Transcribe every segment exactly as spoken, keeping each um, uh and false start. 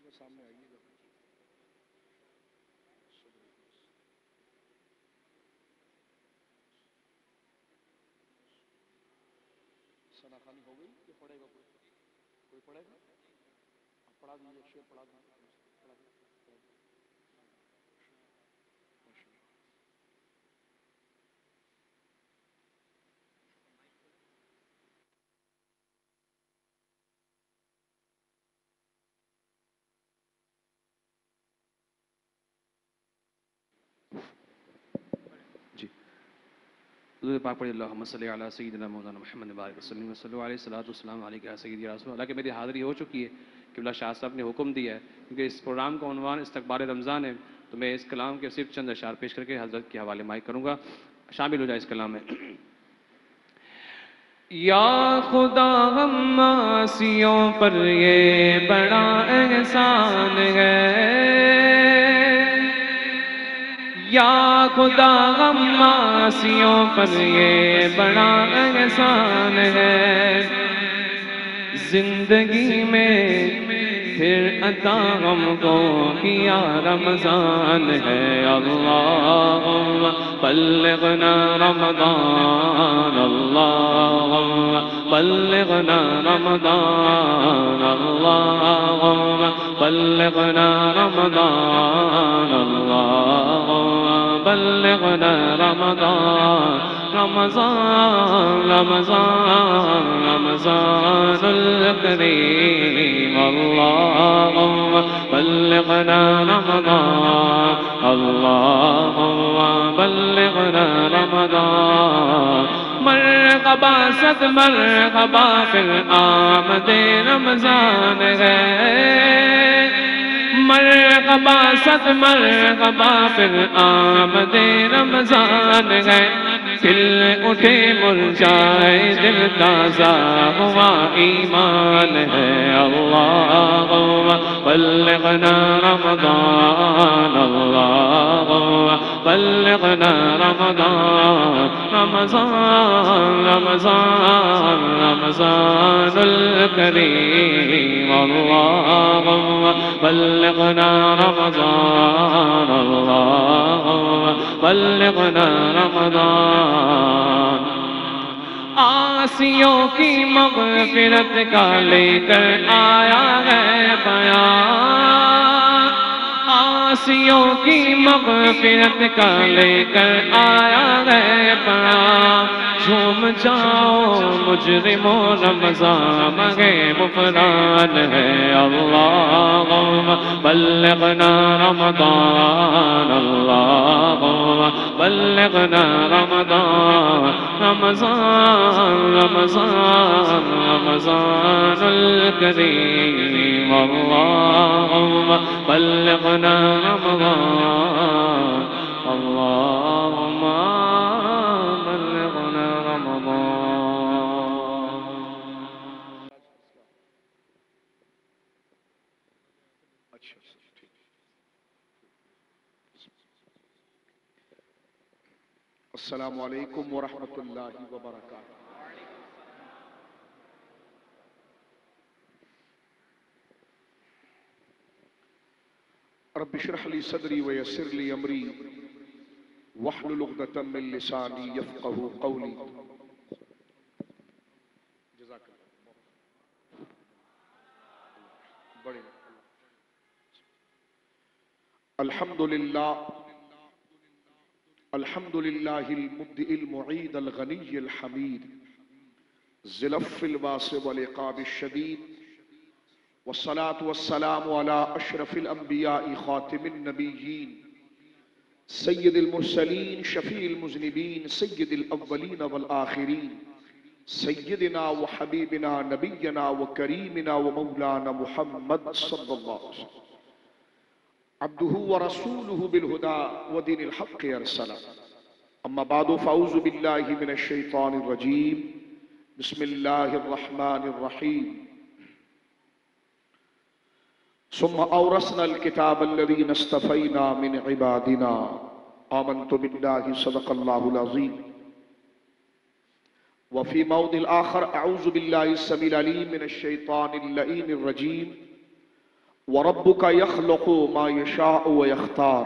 سامنے آئیے گا. ثنا خانی ہو گئی کہ پڑھے گا کوئی؟ کوئی پڑھے گا؟ پڑھا دیجیے، شعر پڑھا دیجیے. پڑھا دیجیے. جی حضور پاک پڑھی اللہم صلی علی سیدنا مولانا محمد بارک وسلم وصلی علیہ الصلوۃ والسلام علیک یا سیدی یا رسول اللہ. کہ میری حاضری ہو چکی ہے کہ اللہ شاہ صاحب نے حکم دیا ہے کیونکہ اس پروگرام کا عنوان استقبال رمضان ہے، تو میں اس کلام کے صرف چند اشعار پیش کر کے حضرت کے حوالے مائک کروں گا. شامل ہو جائے اس کلام میں. یا خدا ہم عاصیوں پر یہ بڑا احسان ہے، یا خدا ہم عاصیوں پر یہ بڑا احسان ہے، زندگی میں پھر عطا ہم کو کیا رمضان ہے. اللہم بلغنا رمضان، اللہم بلغنا رمضان، اللہم بلغنا رمضان، اللہم بلغنا رمضان. رمضان رمضان رمضان الکریم، اللہم بلغنا رمضان، اللہم بلغنا رمضان. مرحبا صد مرحبا پھر آمد رمضان ہے، مرحبا صد مرحبا پھر آمد رمضان ہے. کھل اٹھے مرجائے دل تازہ ہوا ایمان ہے. اللہم بلغنا رمضان، اللہم بلغنا رمضان. رمضان رمضان رمضان الکریم، اللہم بلغنا رمضان، اللہم بلغنا رمضان. عاصیوں کی مغفرت کا لے کر آیا ہے بیان، عاصیوں کی مغفرت کا لے کر آیا ہے بیان. جھوم جاؤ مجرموں رمضان مگے غفران ہے. اللہم بلغنا رمضان، اللہم بلغنا رمضان. رمضان رمضان رمضان الکریم، اللہم بلغنا رمضان، اللہم بلغنا رمضان. السلام علیکم ورحمۃ اللہ وبرکاتہ. رب اشرح لي صدري ويسر لي امري واحلل عقدة من لساني يفقهوا قولي. جزاک اللہ. بڑے الحمد للہ الحمد للہ المبدئ المعید الغنی الحمید ذی العفو الواسع والعقاب الشدید، والصلاة والسلام على اشرف الانبیاء خاتم النبیین سید المرسلین شفیع المذنبین سید الاولین والآخرین سیدنا وحبیبنا نبینا وکریمنا ومولانا محمد صلی اللہ علیہ وسلم عبدہ ورسولہ بالہدى ودین الحق ارسلہ. اما بعد فاعوذ باللہ من الشیطان الرجیم. بسم اللہ الرحمن الرحیم. ثم اورثنا الكتاب الذین اصطفینا من عبادنا آمنت باللہ صدق اللہ العظیم. وفی موضع آخر اعوذ باللہ السمیع العلیم من الشیطان اللعین الرجیم. وَرَبُّكَ يَخْلُقُ مَا يَشَاءُ وَيَخْتَارُ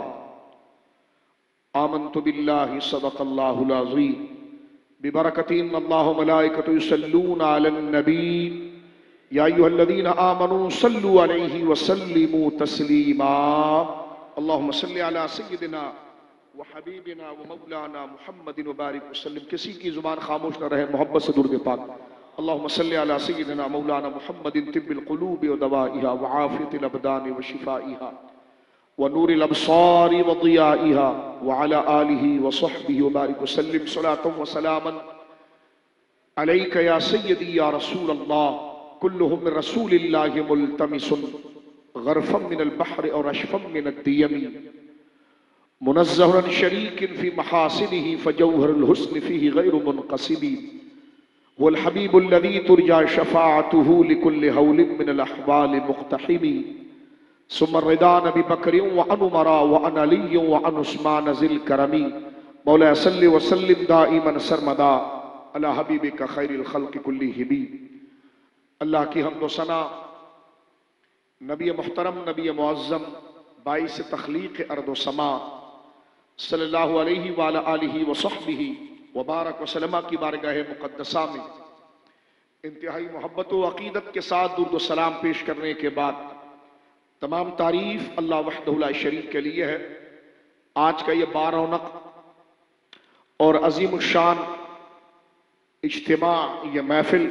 آمنت باللہ صدق اللہ العظیم ببرکۃ ان اللہ وملائکتہ یصلون علی النبی یا ایھا الذین آمنوا صلوا علیہ وسلموا تسلیما اللہم صل علی سیدنا وحبیبنا ومولانا محمد وبارک وسلم. کسی کی زبان خاموش نہ رہے, محبت سے درود پاک. اللہم صل علی سیدنا مولانا محمد طب القلوب ودوائها وعافیۃ الابدان وشفائها ونور الابصار وضیائها وعلى آلہ وصحبہ وبارک وسلم صلاۃ وسلاما علیک یا سیدی یا رسول اللہ کلہم من رسول اللہ ملتمس غرفا من البحر اور رشفا من الدیم منزہ عن شریک فی محاسنہ فجوہر الحسن فیہ غیر منقسم هو الحبیب الذی ترجى شفاعته لكل ہول من الاحوال مقتحم ثم الرضا نبی بکر وعن عمر وعن علی وعن عثمان ذی الکرم مولا صلی وسلم دائما سرمدا علی حبیبک خیر الخلق کلہم. اللہ کی حمد و ثنا, نبی محترم نبی معظم باعث تخلیق ارض و سما صلی اللہ علیہ وعلی آلہ وصحبہ وبارک وسلم کی بارگاہ مقدسہ میں انتہائی محبت و عقیدت کے ساتھ درود و سلام پیش کرنے کے بعد تمام تعریف اللہ وحدہ لا شریک کے لیے ہے. آج کا یہ بارونق اور عظیم الشان اجتماع, یہ محفل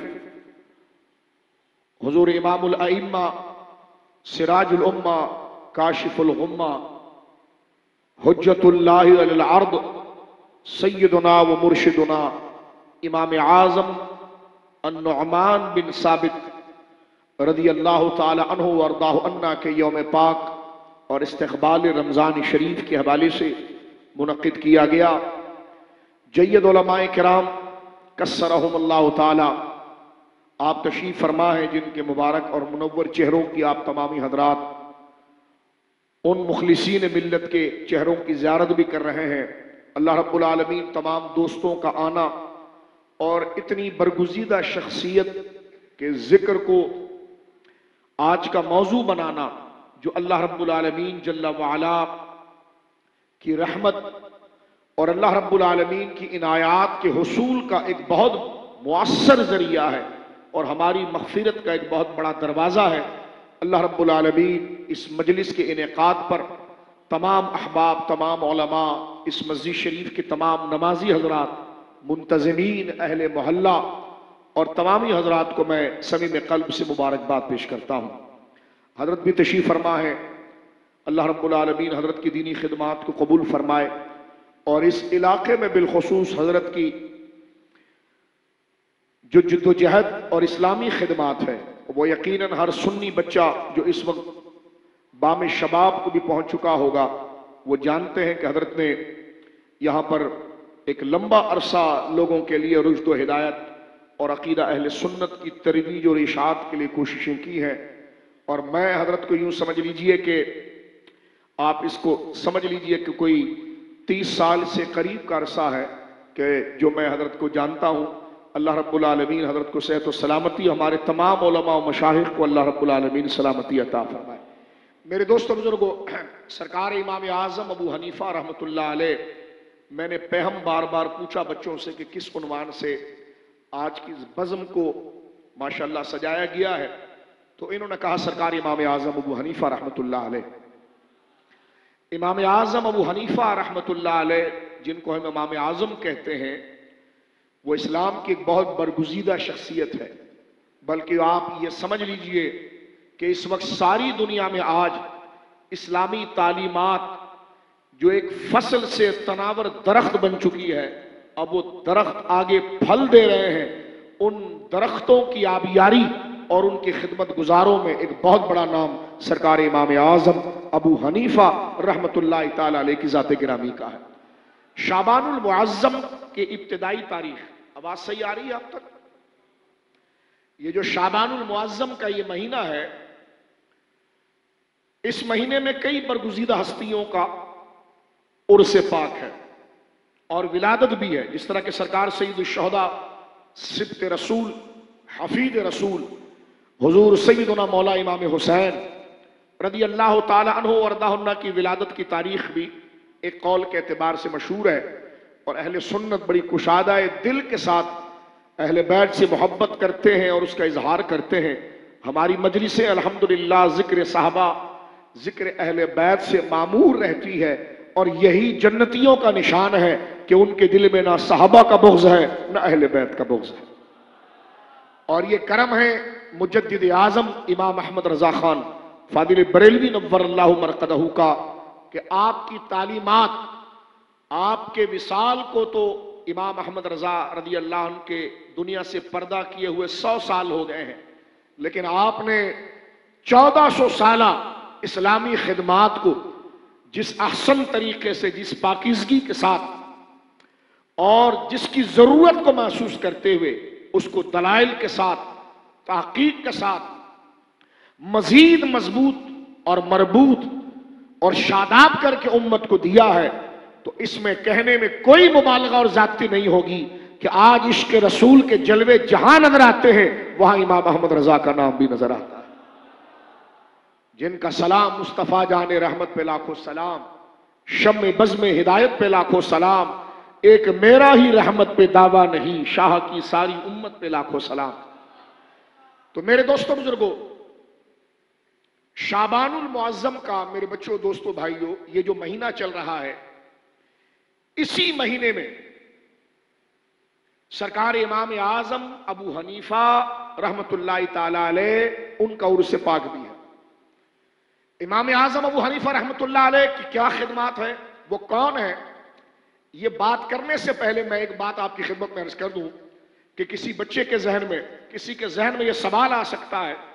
حضور امام الائمہ سراج الامہ کاشف الغمہ حجت اللہ علی الارض سیدنا و مرشدنا امام اعظم النعمان بن ثابت رضی اللہ تعالی عنہ وارضاہ عنہ کے یوم پاک اور استقبال رمضان شریف کے حوالے سے منعقد کیا گیا. جید علماء کرام کسرہم اللہ تعالی, آپ تشریف فرما ہیں جن کے مبارک اور منور چہروں کی آپ تمامی حضرات ان مخلصین ملت کے چہروں کی زیارت بھی کر رہے ہیں. اللہ رب العالمین تمام دوستوں کا آنا اور اتنی برگزیدہ شخصیت کے ذکر کو آج کا موضوع بنانا, جو اللہ رب العالمین جل وعلا کی رحمت اور اللہ رب العالمین کی عنایات کے حصول کا ایک بہت مؤثر ذریعہ ہے اور ہماری مغفرت کا ایک بہت بڑا دروازہ ہے. اللہ رب العالمین اس مجلس کے انعقاد پر تمام احباب, تمام علماء, اس مسجد شریف کے تمام نمازی حضرات, منتظمین, اہل محلہ اور تمامی حضرات کو میں صمیم قلب سے مبارکباد پیش کرتا ہوں. حضرت بھی تشریف فرما ہے, اللہ رب العالمین حضرت کی دینی خدمات کو قبول فرمائے اور اس علاقے میں بالخصوص حضرت کی جو جد و جہد اور اسلامی خدمات ہے وہ یقیناً ہر سنی بچہ جو اس وقت بام شباب کو بھی پہنچ چکا ہوگا وہ جانتے ہیں کہ حضرت نے یہاں پر ایک لمبا عرصہ لوگوں کے لیے رشد و ہدایت اور عقیدہ اہل سنت کی ترویج اور اشاعت کے لیے کوششیں کی ہیں. اور میں حضرت کو یوں سمجھ لیجئے کہ آپ اس کو سمجھ لیجئے کہ کوئی تیس سال سے قریب کا عرصہ ہے کہ جو میں حضرت کو جانتا ہوں. اللہ رب العالمین حضرت کو صحت و سلامتی, ہمارے تمام علماء و مشایخ کو اللہ رب العالمین سلامتی عطا فرمائے. میرے دوستوں بزرگوں, سرکار امام اعظم ابو حنیفہ رحمۃ اللہ علیہ, میں نے پہم بار بار پوچھا بچوں سے کہ کس عنوان سے آج کی بزم کو ماشاءاللہ سجایا گیا ہے, تو انہوں نے کہا سرکار امام اعظم ابو حنیفہ رحمۃ اللہ علیہ. امام اعظم ابو حنیفہ رحمۃ اللہ علیہ جن کو ہم امام اعظم کہتے ہیں, وہ اسلام کی ایک بہت برگزیدہ شخصیت ہے. بلکہ آپ یہ سمجھ لیجئے کہ اس وقت ساری دنیا میں آج اسلامی تعلیمات جو ایک فصل سے تناور درخت بن چکی ہے, اب وہ درخت آگے پھل دے رہے ہیں. ان درختوں کی آبیاری اور ان کی خدمت گزاروں میں ایک بہت بڑا نام سرکار امام اعظم ابو حنیفہ رحمۃ اللہ تعالی علیہ کی ذات گرامی کا ہے. شعبان المعظم کے ابتدائی تاریخ, آواز صحیح آ رہی ہے اب تک؟ یہ جو شعبان المعظم کا یہ مہینہ ہے, اس مہینے میں کئی برگزیدہ ہستیوں کا عرس پاک ہے اور ولادت بھی ہے. جس طرح کہ سرکار سید الشہداء, سبط رسول, حفید رسول حضور سیدنا مولا امام حسین رضی اللہ تعالی عنہ وردہ عنہ کی ولادت کی تاریخ بھی ایک قول کے اعتبار سے مشہور ہے، اور اہل سنت بڑی کشادہ دل کے ساتھ اہل بیت سے محبت کرتے ہیں اور اس کا اظہار کرتے ہیں۔ ہماری مجلسیں الحمدللہ ذکر صحابہ، ذکر اہل بیت سے معمور رہتی ہے، اور یہی جنتیوں کا نشان ہے کہ ان کے دل میں نہ صحابہ کا بغض ہے نہ اہل بیت کا بغض ہے۔ اور یہ کرم ہے مجدد اعظم امام احمد رضا خان فاضل بریلوی نور اللہ مرقدہ کا کہ آپ کی تعلیمات، آپ کے وصال کو تو امام احمد رضا رضی اللہ عنہ کے دنیا سے پردہ کیے ہوئے سو سال ہو گئے ہیں، لیکن آپ نے چودہ سو سالہ اسلامی خدمات کو جس احسن طریقے سے، جس پاکیزگی کے ساتھ اور جس کی ضرورت کو محسوس کرتے ہوئے اس کو دلائل کے ساتھ، تحقیق کے ساتھ مزید مضبوط اور مربوط اور شاداب کر کے امت کو دیا ہے، تو اس میں کہنے میں کوئی مبالغہ اور زیادتی نہیں ہوگی کہ آج عشق رسول کے جلوے جہاں نظر آتے ہیں وہاں امام احمد رضا کا نام بھی نظر آتا ہے، جن کا سلام مصطفیٰ جان رحمت پہ لاکھوں سلام، شمع بزم ہدایت پہ لاکھوں سلام، ایک میرا ہی رحمت پہ دعویٰ نہیں، شاہ کی ساری امت پہ لاکھوں سلام۔ تو میرے دوستوں بزرگوں، شعبان المعظم کا میرے بچوں دوستوں بھائیوں یہ جو مہینہ چل رہا ہے، اسی مہینے میں سرکار امام اعظم ابو حنیفہ رحمت اللہ تعالی علیہ ان کا عرس پاک بھی ہے۔ امام اعظم ابو حنیفہ رحمت اللہ علیہ کی کیا خدمات ہیں، وہ کون ہے، یہ بات کرنے سے پہلے میں ایک بات آپ کی خدمت میں عرض کر دوں کہ کسی بچے کے ذہن میں، کسی کے ذہن میں یہ سوال آ سکتا ہے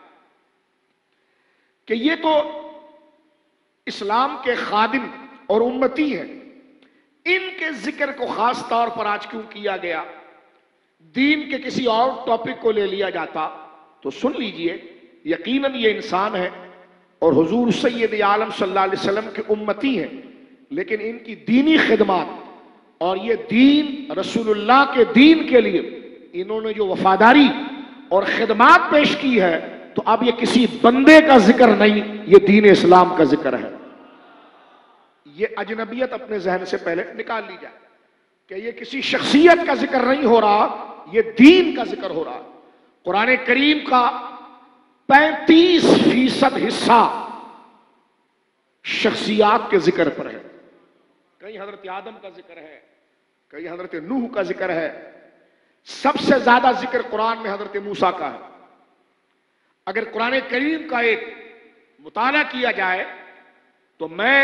کہ یہ تو اسلام کے خادم اور امتی ہیں، ان کے ذکر کو خاص طور پر آج کیوں کیا گیا، دین کے کسی اور ٹاپک کو لے لیا جاتا؟ تو سن لیجئے، یقیناً یہ انسان ہے اور حضور سید عالم صلی اللہ علیہ وسلم کے امتی ہیں، لیکن ان کی دینی خدمات اور یہ دین رسول اللہ کے دین کے لیے انہوں نے جو وفاداری اور خدمات پیش کی ہے، تو اب یہ کسی بندے کا ذکر نہیں، یہ دین اسلام کا ذکر ہے۔ یہ اجنبیت اپنے ذہن سے پہلے نکال لی جائے کہ یہ کسی شخصیت کا ذکر نہیں ہو رہا، یہ دین کا ذکر ہو رہا۔ قرآن کریم کا پینتیس فیصد حصہ شخصیات کے ذکر پر ہے، کہیں حضرت آدم کا ذکر ہے، کہیں حضرت نوح کا ذکر ہے، سب سے زیادہ ذکر قرآن میں حضرت موسیٰ کا ہے۔ اگر قرآن کریم کا ایک مطالعہ کیا جائے تو میں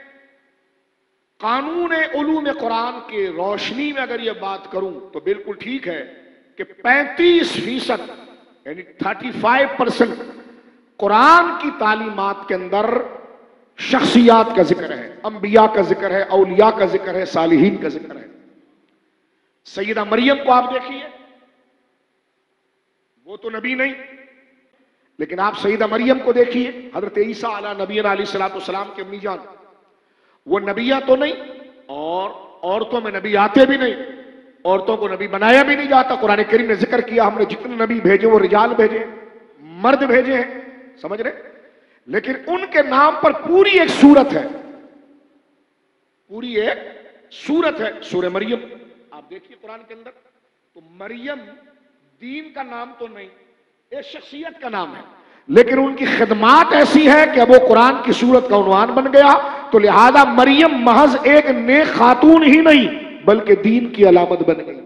قانون علوم قرآن کے روشنی میں اگر یہ بات کروں تو بالکل ٹھیک ہے کہ پینتیس فیصد یعنی تھرٹی فائیو پرسنٹ قرآن کی تعلیمات کے اندر شخصیات کا ذکر ہے، انبیاء کا ذکر ہے، اولیاء کا ذکر ہے، صالحین کا ذکر ہے۔ سیدہ مریم کو آپ دیکھیے، وہ تو نبی نہیں، لیکن آپ سیدہ مریم کو دیکھیے، حضرت عیسیٰ علیہ نبی علیہ السلام کے امی جان، وہ نبیہ تو نہیں اور عورتوں میں نبی آتے بھی نہیں، عورتوں کو نبی بنایا بھی نہیں جاتا۔ قرآن کریم نے ذکر کیا ہم نے جتنے نبی بھیجے وہ رجال بھیجے، مرد بھیجے ہیں، سمجھ رہے؟ لیکن ان کے نام پر پوری ایک سورت ہے، پوری ایک سورت ہے سورہ مریم، آپ دیکھیے قرآن کے اندر۔ تو مریم دین کا نام تو نہیں، ایک شخصیت کا نام ہے، لیکن ان کی خدمات ایسی ہے کہ اب وہ قرآن کی سورت کا عنوان بن گیا، تو لہذا مریم محض ایک نیک خاتون ہی نہیں بلکہ دین کی علامت بن گئی۔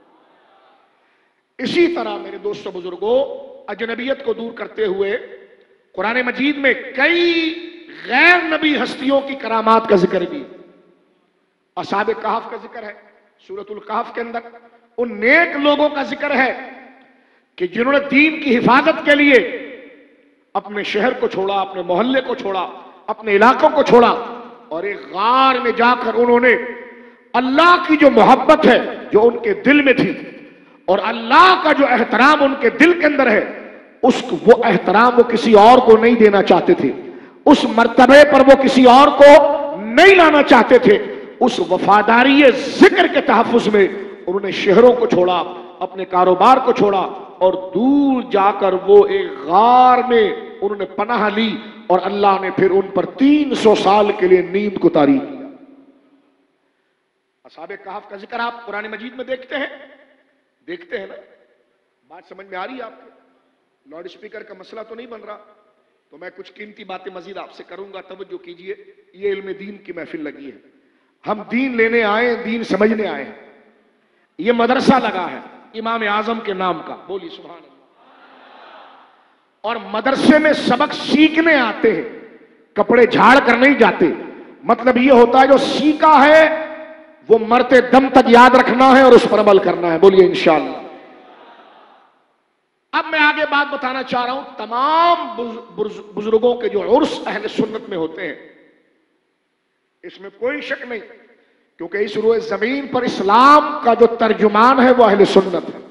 اسی طرح میرے دوستو بزرگوں، اجنبیت کو دور کرتے ہوئے قرآن مجید میں کئی غیر نبی ہستیوں کی کرامات کا ذکر بھی، اصحاب کہف کا ذکر ہے سورۃ الکہف کے اندر، ان نیک لوگوں کا ذکر ہے کہ جنہوں نے دین کی حفاظت کے لیے اپنے شہر کو چھوڑا، اپنے محلے کو چھوڑا، اپنے علاقوں کو چھوڑا، اور ایک غار میں جا کر انہوں نے اللہ کی جو محبت ہے جو ان کے دل میں تھی اور اللہ کا جو احترام ان کے دل کے اندر ہے، اس وہ احترام وہ کسی اور کو نہیں دینا چاہتے تھے، اس مرتبے پر وہ کسی اور کو نہیں لانا چاہتے تھے، اس وفاداری ذکر کے تحفظ میں انہوں نے شہروں کو چھوڑا، اپنے کاروبار کو چھوڑا، اور دور جا کر وہ ایک غار میں انہوں نے پناہ لی اور اللہ نے پھر ان پر تین سو سال کے لیے نیند کو طاری کیا۔ اصحاب کہف کا ذکر آپ قرآن مجید میں دیکھتے ہیں دیکھتے ہیں نا؟ بات سمجھ میں آ رہی ہے آپ کے؟ لاؤڈ اسپیکر کا مسئلہ تو نہیں بن رہا؟ تو میں کچھ قیمتی باتیں مزید آپ سے کروں گا، توجہ کیجئے، یہ علم دین کی محفل لگی ہے، ہم دین لینے آئے، دین سمجھنے آئے ہیں۔ یہ مدرسہ لگا ہے امام اعظم کے نام کا، بولی سبحان اللہ۔ اور مدرسے میں سبق سیکھنے آتے ہیں، کپڑے جھاڑ کر نہیں جاتے۔ مطلب یہ ہوتا ہے جو سیکھا ہے وہ مرتے دم تک یاد رکھنا ہے اور اس پر عمل کرنا ہے، بولیے انشاءاللہ۔ اب میں آگے بات بتانا چاہ رہا ہوں، تمام بزرگوں کے جو عرس اہل سنت میں ہوتے ہیں اس میں کوئی شک نہیں، کیونکہ اس روئے زمین پر اسلام کا جو ترجمان ہے وہ اہل سنت ہے،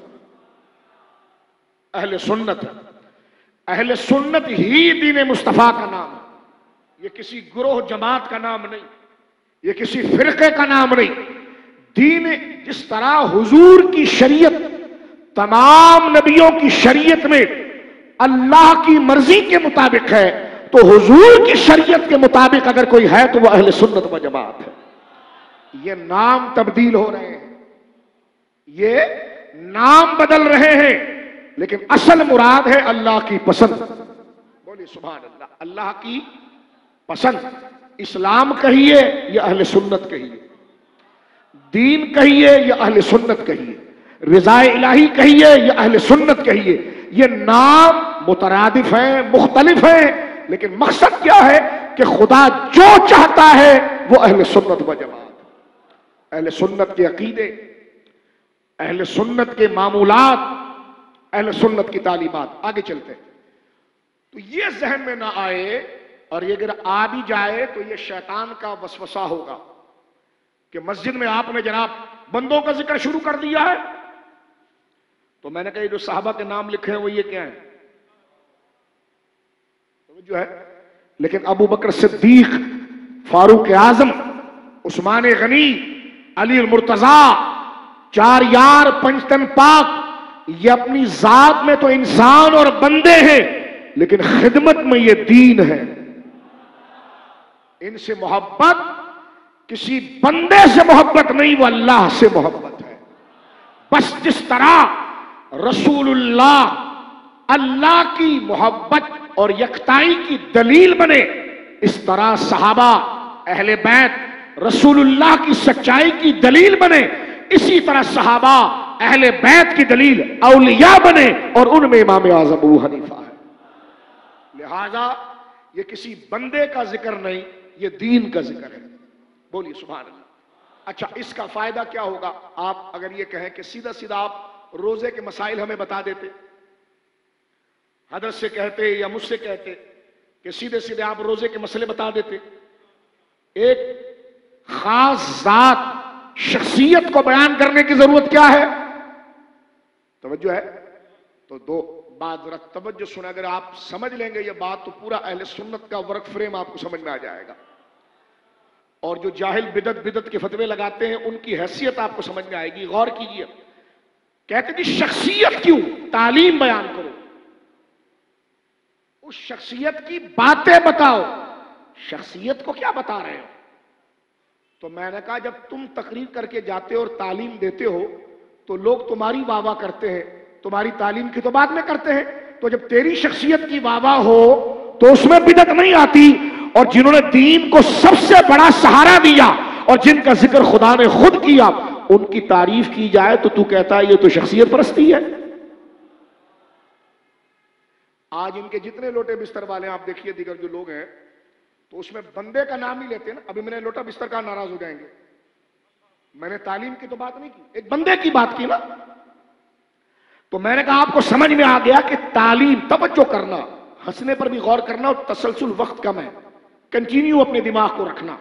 اہل سنت ہے۔ اہل سنت ہی دین مصطفیٰ کا نام ہے، یہ کسی گروہ جماعت کا نام نہیں، یہ کسی فرقے کا نام نہیں۔ دین جس طرح حضور کی شریعت تمام نبیوں کی شریعت میں اللہ کی مرضی کے مطابق ہے، تو حضور کی شریعت کے مطابق اگر کوئی ہے تو وہ اہل سنت و جماعت ہے۔ یہ نام تبدیل ہو رہے ہیں، یہ نام بدل رہے ہیں، لیکن اصل مراد ہے اللہ کی پسند، بولی سبحان اللہ۔ اللہ کی پسند، اسلام کہیے یا اہل سنت کہیے، دین کہیے یا اہل سنت کہیے، رضا الہی کہیے یا اہل سنت کہیے، یہ نام مترادف ہیں، مختلف ہیں، لیکن مقصد کیا ہے کہ خدا جو چاہتا ہے وہ اہل سنت و جماعت، اہل سنت کے عقیدے، اہل سنت کے معمولات، اہل سنت کی تعلیمات۔ آگے چلتے ہیں تو یہ ذہن میں نہ آئے، اور یہ اگر آ بھی جائے تو یہ شیطان کا وسوسہ ہوگا کہ مسجد میں آپ نے جناب بندوں کا ذکر شروع کر دیا ہے، تو میں نے کہا یہ جو صحابہ کے نام لکھے ہیں وہ یہ کیا ہیں؟ جو ہے لیکن ابو بکر صدیق، فاروق اعظم، عثمان غنی، علی المرتضیٰ، چار یار پنجتن پاک، یہ اپنی ذات میں تو انسان اور بندے ہیں لیکن خدمت میں یہ دین ہے۔ ان سے محبت کسی بندے سے محبت نہیں، وہ اللہ سے محبت ہے۔ بس جس طرح رسول اللہ اللہ کی محبت اور یکتائی کی دلیل بنے، اس طرح صحابہ اہل بیت رسول اللہ کی سچائی کی دلیل بنے، اسی طرح صحابہ اہل بیت کی دلیل اولیاء بنے، اور ان میں امام اعظم ابو حنیفہ ہے۔ لہذا یہ کسی بندے کا ذکر نہیں، یہ دین کا ذکر ہے، بولیے سبحان اللہ۔ اچھا، اس کا فائدہ کیا ہوگا؟ آپ اگر یہ کہیں کہ سیدھا سیدھا آپ روزے کے مسائل ہمیں بتا دیتے، حضرت سے کہتے یا مجھ سے کہتے کہ سیدھے سیدھے آپ روزے کے مسئلے بتا دیتے، ایک خاص ذات شخصیت کو بیان کرنے کی ضرورت کیا ہے؟ توجہ ہے؟ تو دو بات ذرا توجہ سن، اگر آپ سمجھ لیں گے یہ بات تو پورا اہل سنت کا ورک فریم آپ کو سمجھ میں آ جائے گا، اور جو جاہل بدعت بدعت کے فتوے لگاتے ہیں ان کی حیثیت آپ کو سمجھ میں آئے گی۔ غور کیجئے، کہتے کہ شخصیت کیوں؟ تعلیم بیان کرو، اس شخصیت کی باتیں بتاؤ، شخصیت کو کیا بتا رہے ہو؟ تو میں نے کہا جب تم تقریر کر کے جاتے ہو اور تعلیم دیتے ہو تو لوگ تمہاری واہ واہ کرتے ہیں، تمہاری تعلیم کی تو بعد میں کرتے ہیں، تو جب تیری شخصیت کی واہ واہ ہو تو اس میں بدعت نہیں آتی، اور جنہوں نے دین کو سب سے بڑا سہارا دیا اور جن کا ذکر خدا نے خود کیا ان کی تعریف کی جائے تو تو کہتا ہے یہ تو شخصیت پرستی ہے۔ آج ان کے جتنے لوٹے بستر والے آپ دیکھیے دیگر جو لوگ ہیں تو اس میں بندے کا نام ہی لیتے ہیں نا۔ ابھی میں نے لوٹا بستر کا ناراض ہو جائیں گے، میں نے تعلیم کی تو بات نہیں کی، ایک بندے کی بات کی نا۔ تو میں نے کہا آپ کو سمجھ میں آ گیا کہ تعلیم، توجہ کرنا، ہنسنے پر بھی غور کرنا، اور تسلسل وقت کم ہے، کنٹینیو اپنے دماغ کو رکھنا۔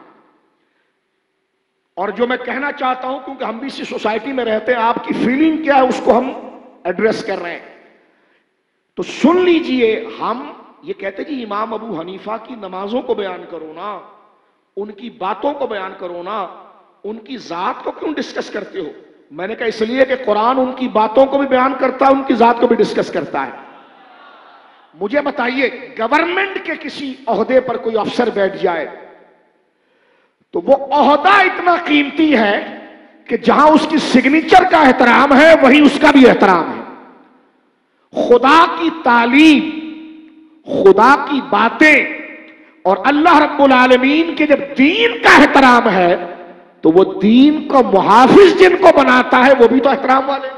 اور جو میں کہنا چاہتا ہوں کیونکہ ہم بھی اسی سوسائٹی میں رہتے ہیں، آپ کی فیلنگ کیا ہے اس کو ہم ایڈریس کر رہے ہیں، تو سن لیجئے۔ ہم یہ کہتے کہ امام ابو حنیفہ کی نمازوں کو بیان کرو نا، ان کی باتوں کو بیان کرو نا، ان کی ذات کو کیوں ڈسکس کرتے ہو؟ میں نے کہا اس لیے کہ قرآن ان کی باتوں کو بھی بیان کرتا ہے، ان کی ذات کو بھی ڈسکس کرتا ہے۔ مجھے بتائیے گورنمنٹ کے کسی عہدے پر کوئی افسر بیٹھ جائے تو وہ عہدہ اتنا قیمتی ہے کہ جہاں اس کی سگنیچر کا احترام ہے وہیں اس کا بھی احترام ہے۔ خدا کی تعلیم، خدا کی باتیں اور اللہ رب العالمین کے جب دین کا احترام ہے تو وہ دین کو محافظ جن کو بناتا ہے وہ بھی تو احترام والے۔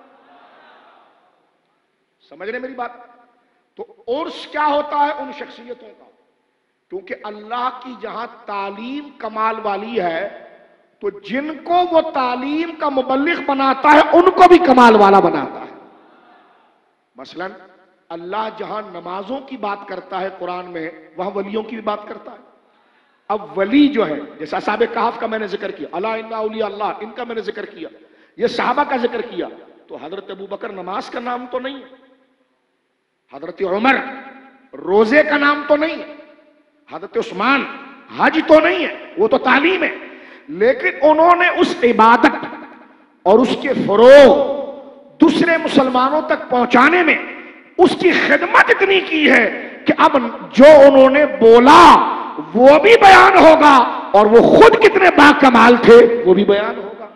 سمجھ رہے میری بات؟ تو عرس کیا ہوتا ہے ان شخصیتوں کا، کیونکہ اللہ کی جہاں تعلیم کمال والی ہے تو جن کو وہ تعلیم کا مبلغ بناتا ہے ان کو بھی کمال والا بناتا ہے۔ مثلا اللہ جہاں نمازوں کی بات کرتا ہے قرآن میں وہاں ولیوں کی بھی بات کرتا ہے۔ اب ولی جو ہے جیسا اصحاب کہف کا میں نے ذکر کیا، الا ان اولیاء اللہ، ان کا میں نے ذکر کیا، یہ صحابہ کا ذکر کیا، تو حضرت ابوبکر نماز کا نام تو نہیں ہے، حضرت عمر روزے کا نام تو نہیں ہے، حضرت عثمان حج تو نہیں ہے، وہ تو تعلیم ہے، لیکن انہوں نے اس عبادت اور اس کے فروغ دوسرے مسلمانوں تک پہنچانے میں اس کی خدمت اتنی کی ہے کہ اب جو انہوں نے بولا وہ بھی بیان ہوگا اور وہ خود کتنے باکمال تھے وہ بھی بیان ہوگا۔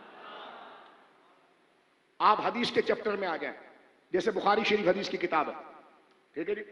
آپ حدیث کے چیپٹر میں آ گئے، جیسے بخاری شریف حدیث کی کتاب ہے، ٹھیک ہے جی،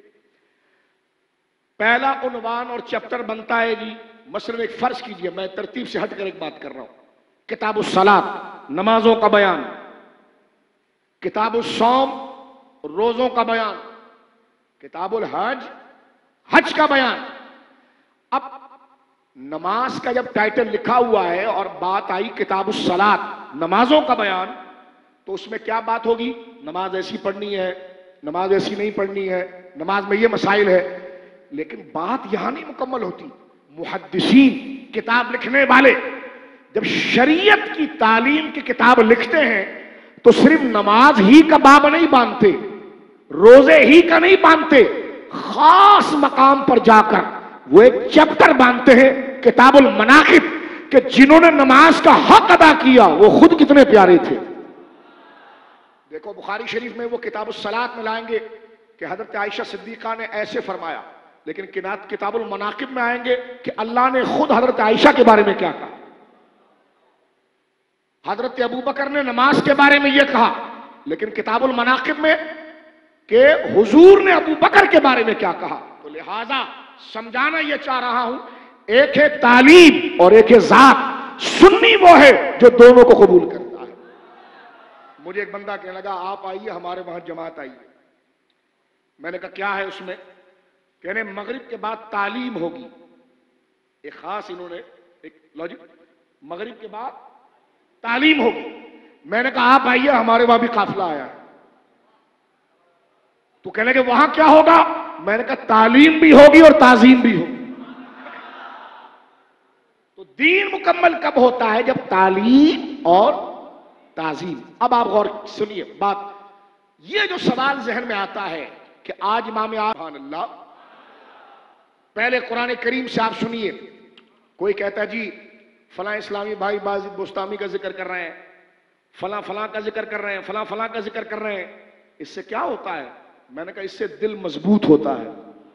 پہلا عنوان اور چیپٹر بنتا ہے جی، مثلا ایک فرض کیجئے، میں ترتیب سے ہٹ کر ایک بات کر رہا ہوں، کتاب الصلاۃ نمازوں کا بیان، کتاب الصوم روزوں کا بیان، کتاب الحج حج کا بیان۔ اب نماز کا جب ٹائٹل لکھا ہوا ہے اور بات آئی کتاب الصلاۃ نمازوں کا بیان، تو اس میں کیا بات ہوگی؟ نماز ایسی پڑھنی ہے، نماز ایسی نہیں پڑھنی ہے، نماز میں یہ مسائل ہے، لیکن بات یہاں نہیں مکمل ہوتی۔ محدثین کتاب لکھنے والے جب شریعت کی تعلیم کی کتاب لکھتے ہیں تو صرف نماز ہی کا باب نہیں باندھتے، روزے ہی کا نہیں باندھتے، خاص مقام پر جا کر وہ ایک چیپٹر باندھتے ہیں کتاب المناقب، کہ جنہوں نے نماز کا حق ادا کیا وہ خود کتنے پیارے تھے۔ دیکھو بخاری شریف میں وہ کتاب الصلاۃ میں لائیں گے کہ حضرت عائشہ صدیقہ نے ایسے فرمایا، لیکن کتاب المناقب میں آئیں گے کہ اللہ نے خود حضرت عائشہ کے بارے میں کیا کہا، حضرت ابوبکر نے نماز کے بارے میں یہ کہا، لیکن کتاب المناقب میں کہ حضور نے ابوبکر کے بارے میں کیا کہا۔ تو لہذا سمجھانا یہ چاہ رہا ہوں، ایک ہے تعلیم اور ایک ہے ذات، سنی وہ ہے جو دونوں کو قبول کرتا ہے۔ مجھے ایک بندہ کہنے لگا آپ آئیے ہمارے وہاں جماعت آئیے، میں نے کہا کیا ہے اس میں؟ کہنے مغرب کے بعد تعلیم ہوگی، ایک خاص انہوں نے ایک لاجک، مغرب کے بعد تعلیم ہوگی۔ میں نے کہا آپ آئیے ہمارے وہاں بھی قافلہ آیا ہے، تو کہنے کہ وہاں کیا ہوگا؟ میں نے کہا تعلیم بھی ہوگی اور تعظیم بھی ہوگی۔ تو دین مکمل کب ہوتا ہے؟ جب تعلیم اور تعظیم۔ اب آپ غور سنیے بات، یہ جو سوال ذہن میں آتا ہے کہ آج امام سبحان اللہ، پہلے قرآن کریم سے آپ سنیے، کوئی کہتا ہے جی فلاں اسلامی بھائی بازید بستامی کا ذکر کر رہے ہیں، فلاں فلاں کا ذکر کر رہے ہیں، فلاں فلاں کا ذکر کر رہے ہیں، اس سے کیا ہوتا ہے؟ میں نے کہا اس سے دل مضبوط ہوتا ہے،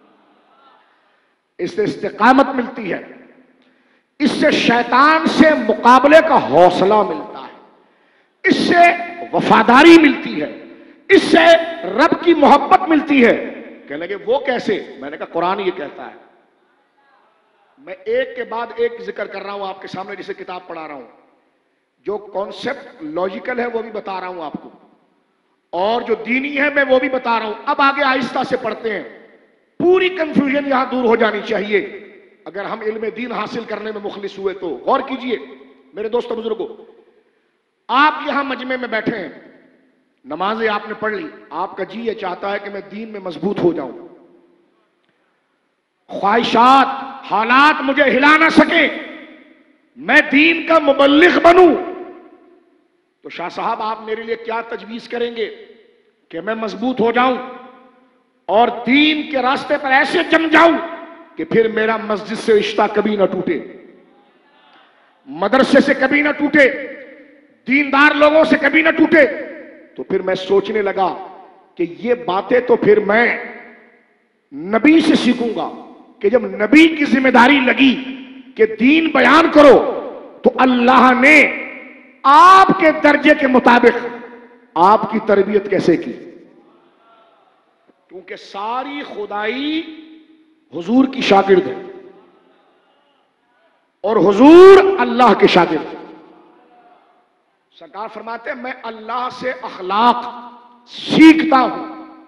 اس سے استقامت ملتی ہے، اس سے شیطان سے مقابلے کا حوصلہ ملتا ہے، اس سے وفاداری ملتی ہے، اس سے رب کی محبت ملتی ہے۔ کہنے لگے وہ کیسے؟ میں نے کہا قرآن یہ کہتا ہے۔ میں ایک کے بعد ایک ذکر کر رہا ہوں آپ کے سامنے، جسے کتاب پڑھا رہا ہوں، جو کانسیپٹ لاجیکل ہے وہ بھی بتا رہا ہوں آپ کو، اور جو دینی ہے میں وہ بھی بتا رہا ہوں۔ اب آگے آہستہ سے پڑھتے ہیں، پوری کنفیوژن یہاں دور ہو جانی چاہیے اگر ہم علم دین حاصل کرنے میں مخلص ہوئے تو۔ غور کیجئے میرے دوستو بزرگوں، آپ یہاں مجمع میں بیٹھے ہیں، نمازیں آپ نے پڑھ لی، آپ کا جی یہ چاہتا ہے کہ میں دین میں مضبوط ہو جاؤں، خواہشات حالات مجھے ہلا نہ سکیں، میں دین کا مبلغ بنوں، تو شاہ صاحب آپ میرے لیے کیا تجویز کریں گے کہ میں مضبوط ہو جاؤں اور دین کے راستے پر ایسے جم جاؤں کہ پھر میرا مسجد سے رشتہ کبھی نہ ٹوٹے، مدرسے سے کبھی نہ ٹوٹے، دیندار لوگوں سے کبھی نہ ٹوٹے؟ تو پھر میں سوچنے لگا کہ یہ باتیں تو پھر میں نبی سے سیکھوں گا کہ جب نبی کی ذمہ داری لگی کہ دین بیان کرو تو اللہ نے آپ کے درجے کے مطابق آپ کی تربیت کیسے کی؟ کیونکہ ساری خدائی حضور کی شاگرد ہے اور حضور اللہ کے شاگرد. سرکار فرماتے ہیں میں اللہ سے اخلاق سیکھتا ہوں.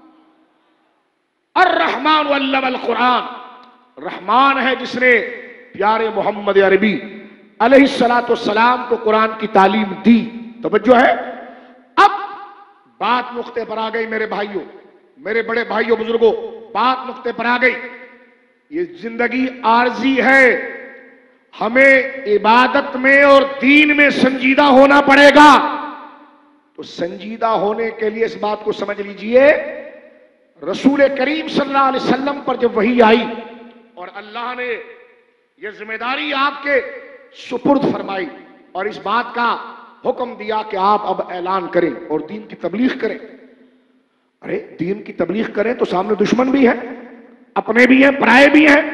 الرحمن علم القرآن، رحمان ہے جس نے پیارے محمد عربی علیہ الصلوۃ والسلام کو قرآن کی تعلیم دی. توجہ ہے. اب بات نقطے پر آ گئی میرے بھائیوں، میرے بڑے بھائیوں بزرگوں، بات نقطے پر آ گئی. یہ زندگی عارضی ہے، ہمیں عبادت میں اور دین میں سنجیدہ ہونا پڑے گا. تو سنجیدہ ہونے کے لیے اس بات کو سمجھ لیجئے، رسول کریم صلی اللہ علیہ وسلم پر جب وحی آئی اور اللہ نے یہ ذمہ داری آپ کے سپرد فرمائی اور اس بات کا حکم دیا کہ آپ اب اعلان کریں اور دین کی تبلیغ کریں. ارے دین کی تبلیغ کریں تو سامنے دشمن بھی ہے، اپنے بھی ہیں، پرائے بھی ہیں،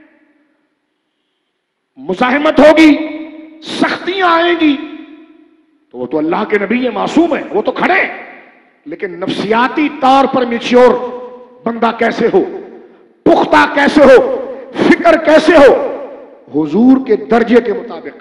مزاحمت ہوگی، سختیاں آئیں گی. تو وہ تو اللہ کے نبی ہیں، معصوم ہیں، وہ تو کھڑے. لیکن نفسیاتی طور پر میچور بندہ کیسے ہو، پختہ کیسے ہو، فکر کیسے ہو؟ حضور کے درجے کے مطابق.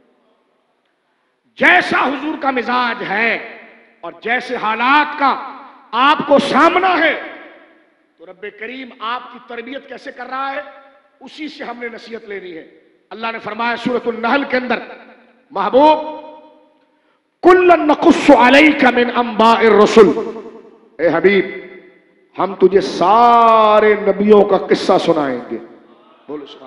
جیسا حضور کا مزاج ہے اور جیسے حالات کا آپ کو سامنا ہے تو رب کریم آپ کی تربیت کیسے کر رہا ہے اسی سے ہم نے نصیحت لینی ہے. اللہ نے فرمایا سورۃ النحل کے اندر، محبوب کُلًّا نقص علیک من انباء الرسل، اے حبیب ہم تجھے سارے نبیوں کا قصہ سنائیں گے. بولو سبحان.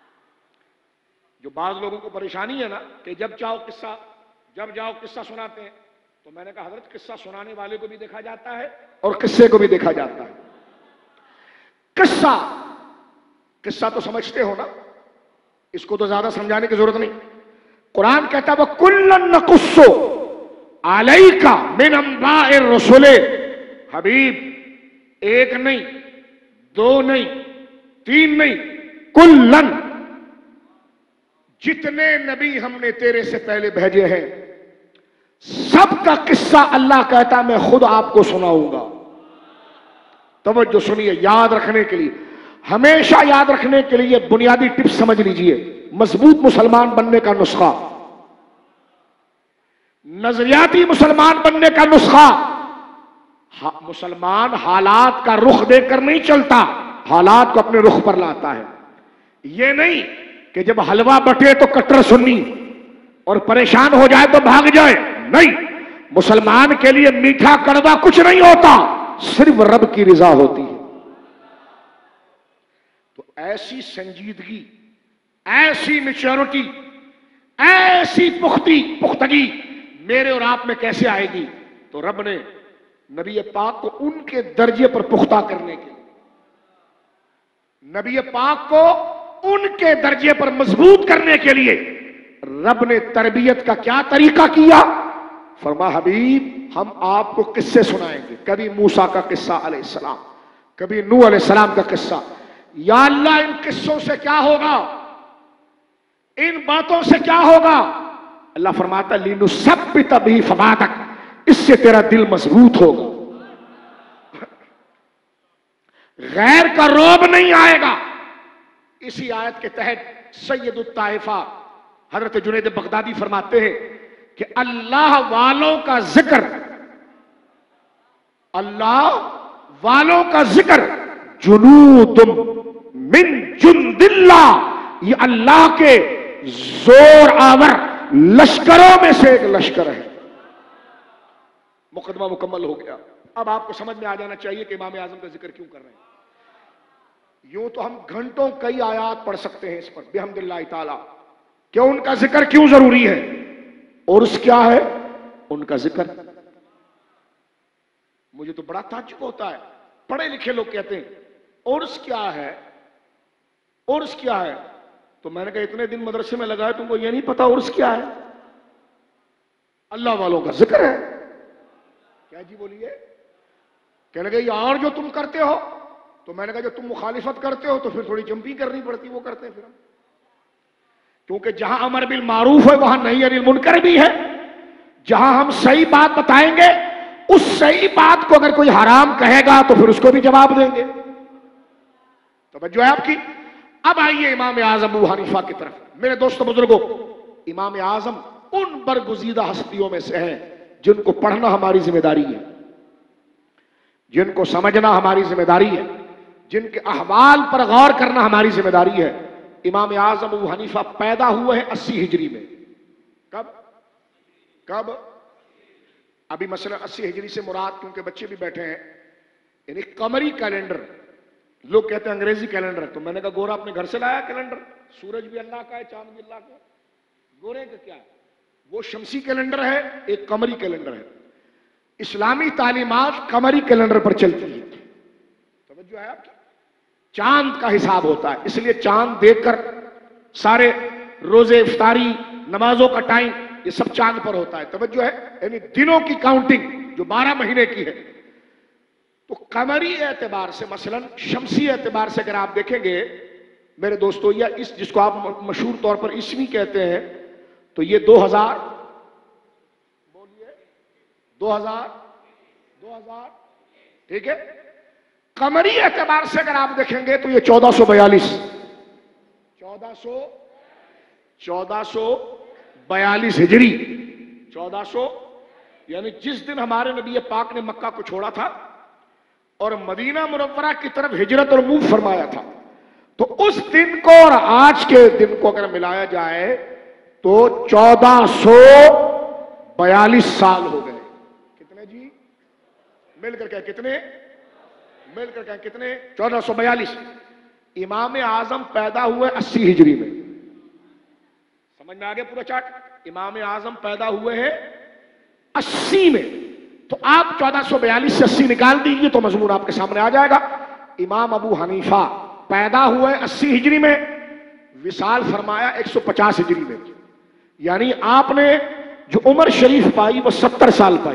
جو بعض لوگوں کو پریشانی ہے نا کہ جب چاہو قصہ، جب جاؤ قصہ سناتے ہیں، تو میں نے کہا حضرت قصہ سنانے والے کو بھی دیکھا جاتا ہے اور قصے کو بھی دیکھا جاتا ہے. قصہ قصہ تو سمجھتے ہو نا، اس کو تو زیادہ سمجھانے کی ضرورت نہیں. قرآن کہتا ہے وَكُلًّا نَقُصُّ عَلَيْكَ مِنْ أَنْبَاءِ الرُّسُلِ. حبیب ایک نہیں، دو نہیں، تین نہیں، کُلًّا، جتنے نبی ہم نے تیرے سے پہلے بھیجے ہیں سب کا قصہ اللہ کہتا میں خود آپ کو سناؤں گا. توجہ سنیے، یاد رکھنے کے لیے، ہمیشہ یاد رکھنے کے لیے بنیادی ٹپس سمجھ لیجئے. مضبوط مسلمان بننے کا نسخہ، نظریاتی مسلمان بننے کا نسخہ. مسلمان حالات کا رخ دیکھ کر نہیں چلتا، حالات کو اپنے رخ پر لاتا ہے. یہ نہیں کہ جب حلوہ بٹے تو کٹر سنی اور پریشان ہو جائے تو بھاگ جائے. نہیں، مسلمان کے لیے میٹھا کڑوا کچھ نہیں ہوتا، صرف رب کی رضا ہوتی ہے. تو ایسی سنجیدگی، ایسی میچورٹی، ایسی پختی پختگی میرے اور آپ میں کیسے آئے گی؟ تو رب نے نبی پاک کو ان کے درجے پر پختہ کرنے کے لیے، نبی پاک کو ان کے درجے پر مضبوط کرنے کے لیے رب نے تربیت کا کیا طریقہ کیا؟ فرما حبیب ہم آپ کو قصے سنائیں گے. کبھی موسیٰ کا قصہ علیہ السلام، کبھی نوح علیہ السلام کا قصہ. یا اللہ ان قصوں سے کیا ہوگا، ان باتوں سے کیا ہوگا؟ اللہ فرماتا لِنُثَبِّتَ بِهِ فُؤَادَكَ، اس سے تیرا دل مضبوط ہوگا، غیر کا روب نہیں آئے گا. اسی آیت کے تحت سید الطائفہ حضرت جنید بغدادی فرماتے ہیں کہ اللہ والوں کا ذکر، اللہ والوں کا ذکر جنود من جند اللہ، یہ اللہ کے زور آور لشکروں میں سے ایک لشکر ہے. مقدمہ مکمل ہو گیا. اب آپ کو سمجھ میں آ جانا چاہیے کہ امام اعظم کا ذکر کیوں کر رہے ہیں. یوں تو ہم گھنٹوں کئی آیات پڑھ سکتے ہیں اس پر بحمد اللہ تعالی کہ ان کا ذکر کیوں ضروری ہے. اور اس کیا ہے ان کا ذکر؟ مجھے تو بڑا تعجب ہوتا ہے، پڑھے لکھے لوگ کہتے ہیں اور اس کیا ہے، اور اس کیا ہے. تو میں نے کہا اتنے دن مدرسے میں لگائے تم کو یہ نہیں پتا اور اس کیا ہے؟ اللہ والوں کا ذکر ہے. کیا جی بولیے؟ کہنے لگے یہ اور جو تم کرتے ہو تو میں نے کہا جو تم مخالفت کرتے ہو تو پھر تھوڑی جمپنگ کرنی پڑتی، وہ کرتے ہیں پھر ہم، کیونکہ جہاں امر بالمعروف ہے وہاں نہی عن المنکر بھی ہے، جہاں ہم صحیح بات بتائیں گے اس صحیح بات کو اگر کوئی حرام کہے گا تو پھر اس کو بھی جواب دیں گے. توجہ ہے آپ کی. اب آئیے امام اعظم ابو حنیفہ کی طرف. میرے دوستو بزرگوں، امام اعظم ان برگزیدہ ہستیوں میں سے ہیں جن کو پڑھنا ہماری ذمہ داری ہے، جن کو سمجھنا ہماری ذمہ داری ہے، جن کے احوال پر غور کرنا ہماری ذمہ داری ہے. امام اعظم ابو حنیفہ پیدا ہوئے ہیں اسی ہجری میں. کب کب ابھی مثلا اسی ہجری سے مراد، کیونکہ بچے بھی بیٹھے ہیں، یعنی قمری کیلنڈر، لوگ کہتے ہیں انگریزی کیلنڈر، تو میں نے کہا گورا اپنے گھر سے لایا کیلنڈر؟ سورج بھی اللہ کا ہے، چاند بھی اللہ کا ہے، گورے کا کیا ہے؟ وہ شمسی کیلنڈر ہے، ایک قمری کیلنڈر ہے. اسلامی تعلیمات قمری کیلنڈر پر چلتی ہے. توجہ ہے آپ کی. چاند کا حساب ہوتا ہے، اس لیے چاند دیکھ کر سارے روزے، افطاری، نمازوں کا ٹائم یہ سب چاند پر ہوتا ہے. توجہ ہے، یعنی دنوں کی کاؤنٹنگ جو بارہ مہینے کی ہے. تو قمری اعتبار سے، مثلا شمسی اعتبار سے اگر آپ دیکھیں گے میرے دوستو، یا اس جس کو آپ مشہور طور پر عیسوی کہتے ہیں، تو یہ دو ہزار بولیے دو ہزار دو ہزار ٹھیک ہے. قمری اعتبار سے اگر آپ دیکھیں گے تو یہ چودہ سو بیالیس چودہ سو چودہ سو بیالیس ہجری، چودہ سو، یعنی جس دن ہمارے نبی پاک نے مکہ کو چھوڑا تھا اور مدینہ منورہ کی طرف ہجرت اور موو فرمایا تھا، تو اس دن کو اور آج کے دن کو اگر ملایا جائے تو چودہ سو بیالیس سال ہو گئے. کتنے جی؟ مل کر کہ کتنے مل کر کہ کتنے چودہ سو بیالیس. امام اعظم پیدا ہوئے اسی ہجری میں. سمجھ میں آگے پورا چارٹ؟ امام اعظم پیدا ہوئے ہیں اسی میں. تو آپ چودہ سو بیالیس سے اسی نکال دیجئے تو مضمون آپ کے سامنے آ جائے گا. امام ابو حنیفہ پیدا ہوئے اسی ہجری میں، وصال فرمایا ایک سو پچاس ہجری میں، یعنی آپ نے جو عمر شریف پائی وہ ستر سال پائی.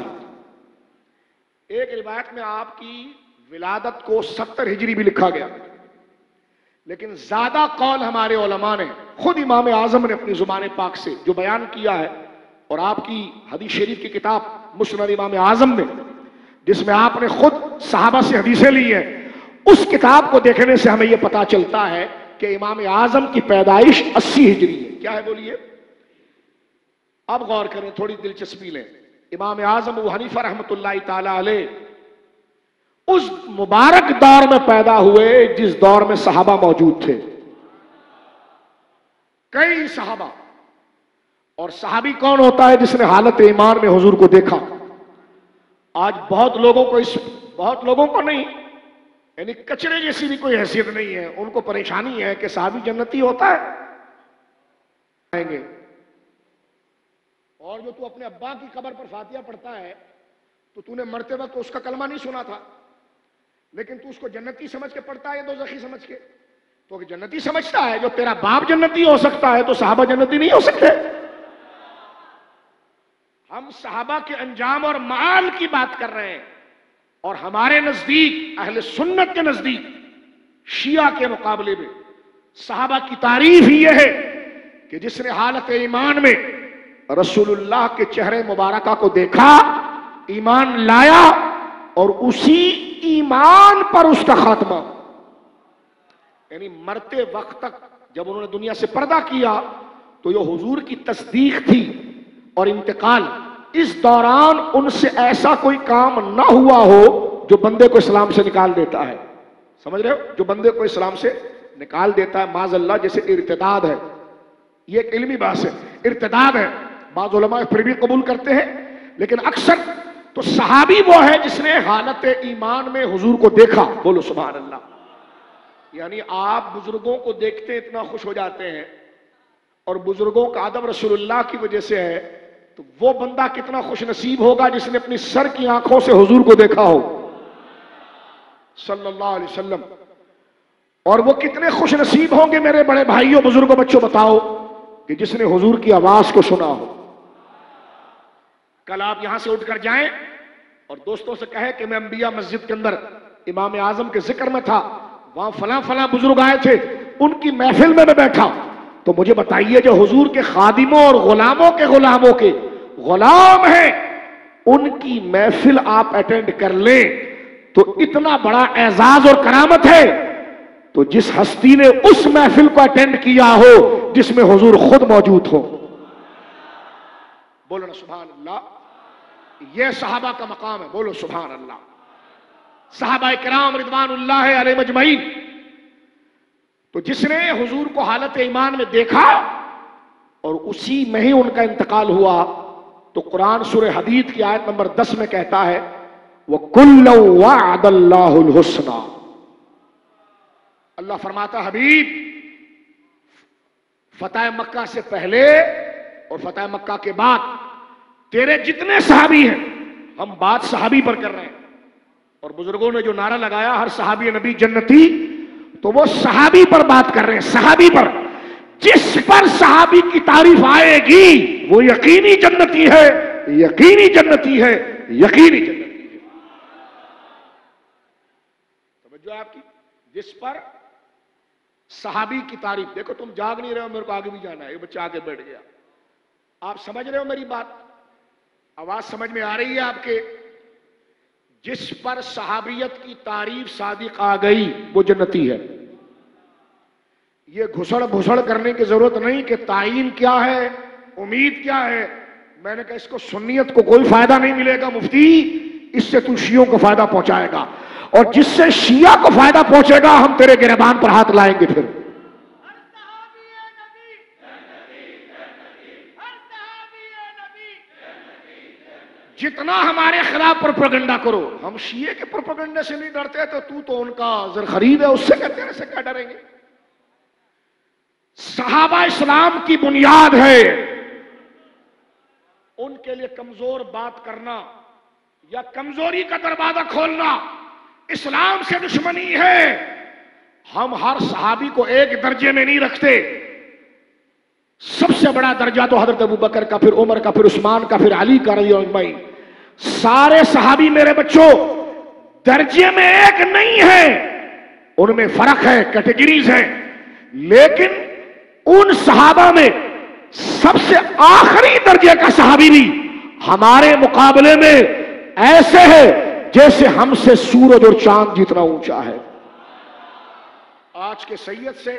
ایک روایت میں آپ کی ولادت کو ستر ہجری بھی لکھا گیا، لیکن زیادہ قول ہمارے علماء نے، خود امام اعظم نے اپنی زبان پاک سے جو بیان کیا ہے، اور آپ کی حدیث شریف کی کتاب مسند امام اعظم میں جس میں آپ نے خود صحابہ سے حدیثیں لی ہیں، اس کتاب کو دیکھنے سے ہمیں یہ پتا چلتا ہے کہ امام اعظم کی پیدائش اسی ہجری ہے. کیا ہے بولیے؟ اب غور کریں، تھوڑی دلچسپی لیں. امام اعظم ابو حنیفہ رحمۃ اللہ تعالی علیہ اس مبارک دور میں پیدا ہوئے جس دور میں صحابہ موجود تھے، کئی صحابہ. اور صحابی کون ہوتا ہے؟ جس نے حالت ایمان میں حضور کو دیکھا. آج بہت لوگوں کو اس بہت لوگوں کو نہیں، یعنی کچرے جیسی بھی کوئی حیثیت نہیں ہے، ان کو پریشانی ہے کہ صحابی جنتی ہوتا ہے آئیں گے. اور جو تو اپنے ابا کی قبر پر فاتحہ پڑھتا ہے تو تو نے مرتے وقت اس کا کلمہ نہیں سنا تھا، لیکن تو اس کو جنتی سمجھ کے پڑھتا ہے یا دوزخی سمجھ کے؟ تو جنتی سمجھتا ہے. جو تیرا باپ جنتی ہو سکتا ہے تو صحابہ جنتی نہیں ہو سکتے. ہم صحابہ کے انجام اور معال کی بات کر رہے ہیں، اور ہمارے نزدیک، اہل سنت کے نزدیک، شیعہ کے مقابلے میں صحابہ کی تعریف ہی یہ ہے کہ جس نے حالت ایمان میں رسول اللہ کے چہرے مبارکہ کو دیکھا، ایمان لایا، اور اسی ایمان پر اس کا خاتمہ، یعنی مرتے وقت تک جب انہوں نے دنیا سے پردہ کیا تو یہ حضور کی تصدیق تھی اور انتقال. اس دوران ان سے ایسا کوئی کام نہ ہوا ہو جو بندے کو اسلام سے نکال دیتا ہے. سمجھ رہے ہو؟ جو بندے کو اسلام سے نکال دیتا ہے، معاذ اللہ، جیسے ارتداد ہے. یہ ایک علمی بحث ہے، ارتداد ہے. بعض علماء پھر بھی قبول کرتے ہیں، لیکن اکثر تو صحابی وہ ہے جس نے حالت ایمان میں حضور کو دیکھا. بولو سبحان اللہ. یعنی آپ بزرگوں کو دیکھتے اتنا خوش ہو جاتے ہیں، اور بزرگوں کا ادب رسول اللہ کی وجہ سے ہے، تو وہ بندہ کتنا خوش نصیب ہوگا جس نے اپنی سر کی آنکھوں سے حضور کو دیکھا ہو صلی اللہ علیہ وسلم. اور وہ کتنے خوش نصیب ہوں گے میرے بڑے بھائیوں، بزرگوں، بچوں، بتاؤ، کہ جس نے حضور کی آواز کو سنا ہو. کل آپ یہاں سے اٹھ کر جائیں اور دوستوں سے کہیں کہ میں انبیاء مسجد کے اندر امام اعظم کے ذکر میں تھا، وہاں فلاں فلاں بزرگ آئے تھے، ان کی محفل میں میں بیٹھا، تو مجھے بتائیے جو حضور کے خادموں اور غلاموں کے غلاموں کے غلام ہیں، ان کی محفل آپ اٹینڈ کر لیں تو اتنا بڑا اعزاز اور کرامت ہے، تو جس ہستی نے اس محفل کو اٹینڈ کیا ہو جس میں حضور خود موجود ہو، بولو نا سبحان اللہ، یہ صحابہ کا مقام ہے، بولو سبحان اللہ۔ صحابہ کرام رضوان اللہ علیہ مجمعین، تو جس نے حضور کو حالت ایمان میں دیکھا اور اسی میں ہی ان کا انتقال ہوا، تو قرآن سورہ حدید کی آیت نمبر دس میں کہتا ہے وَكُلًّا وَعَدَ اللَّهُ الْحُسْنَى، اللہ فرماتا حبیب فتح مکہ سے پہلے اور فتح مکہ کے بعد تیرے جتنے صحابی ہیں، ہم بات صحابی پر کر رہے ہیں، اور بزرگوں نے جو نعرہ لگایا ہر صحابی نبی جنتی، تو وہ صحابی پر بات کر رہے ہیں، صحابی پر، جس پر صحابی کی تعریف آئے گی وہ یقینی جنتی ہے، یقینی جنتی ہے، یقینی جنتی ہے۔ توجہ آپ کی، جس پر صحابی کی تعریف، دیکھو تم جاگ نہیں رہے ہو، میرے کو آگے بھی جانا ہے، یہ بچہ آگے بیٹھ گیا، آپ سمجھ رہے ہو میری بات، آواز سمجھ میں آ رہی ہے آپ کے؟ جس پر صحابیت کی تعریف صادق آ گئی وہ جنتی ہے۔ یہ گھسڑ بھسڑ کرنے کی ضرورت نہیں کہ تعین کیا ہے، امید کیا ہے، میں نے کہا اس کو سنیت کو کوئی فائدہ نہیں ملے گا مفتی، اس سے تو شیعوں کو فائدہ پہنچائے گا، اور جس سے شیعہ کو فائدہ پہنچے گا ہم تیرے گریبان پر ہاتھ لائیں گے۔ پھر جتنا ہمارے خلاف پروپیگنڈا کرو، ہم شیعہ کے پروپیگنڈے سے نہیں ڈرتے، تو تو تو ان کا زر خرید ہے، اس سے کہتے ہیں سے کیا ڈریں گے؟ صحابہ اسلام کی بنیاد ہے، ان کے لیے کمزور بات کرنا یا کمزوری کا دروازہ کھولنا اسلام سے دشمنی ہے۔ ہم ہر صحابی کو ایک درجے میں نہیں رکھتے، سب سے بڑا درجہ تو حضرت ابوبکر کا، پھر عمر کا، پھر عثمان کا، پھر علی کا رضی اللہ عنہ۔ سارے صحابی میرے بچوں درجے میں ایک نہیں ہیں، ان میں فرق ہے، کیٹیگریز ہیں، لیکن ان صحابہ میں سب سے آخری درجے کا صحابی بھی ہمارے مقابلے میں ایسے ہے جیسے ہم سے سورج اور چاند جتنا اونچا ہے۔ آج کے سید سے،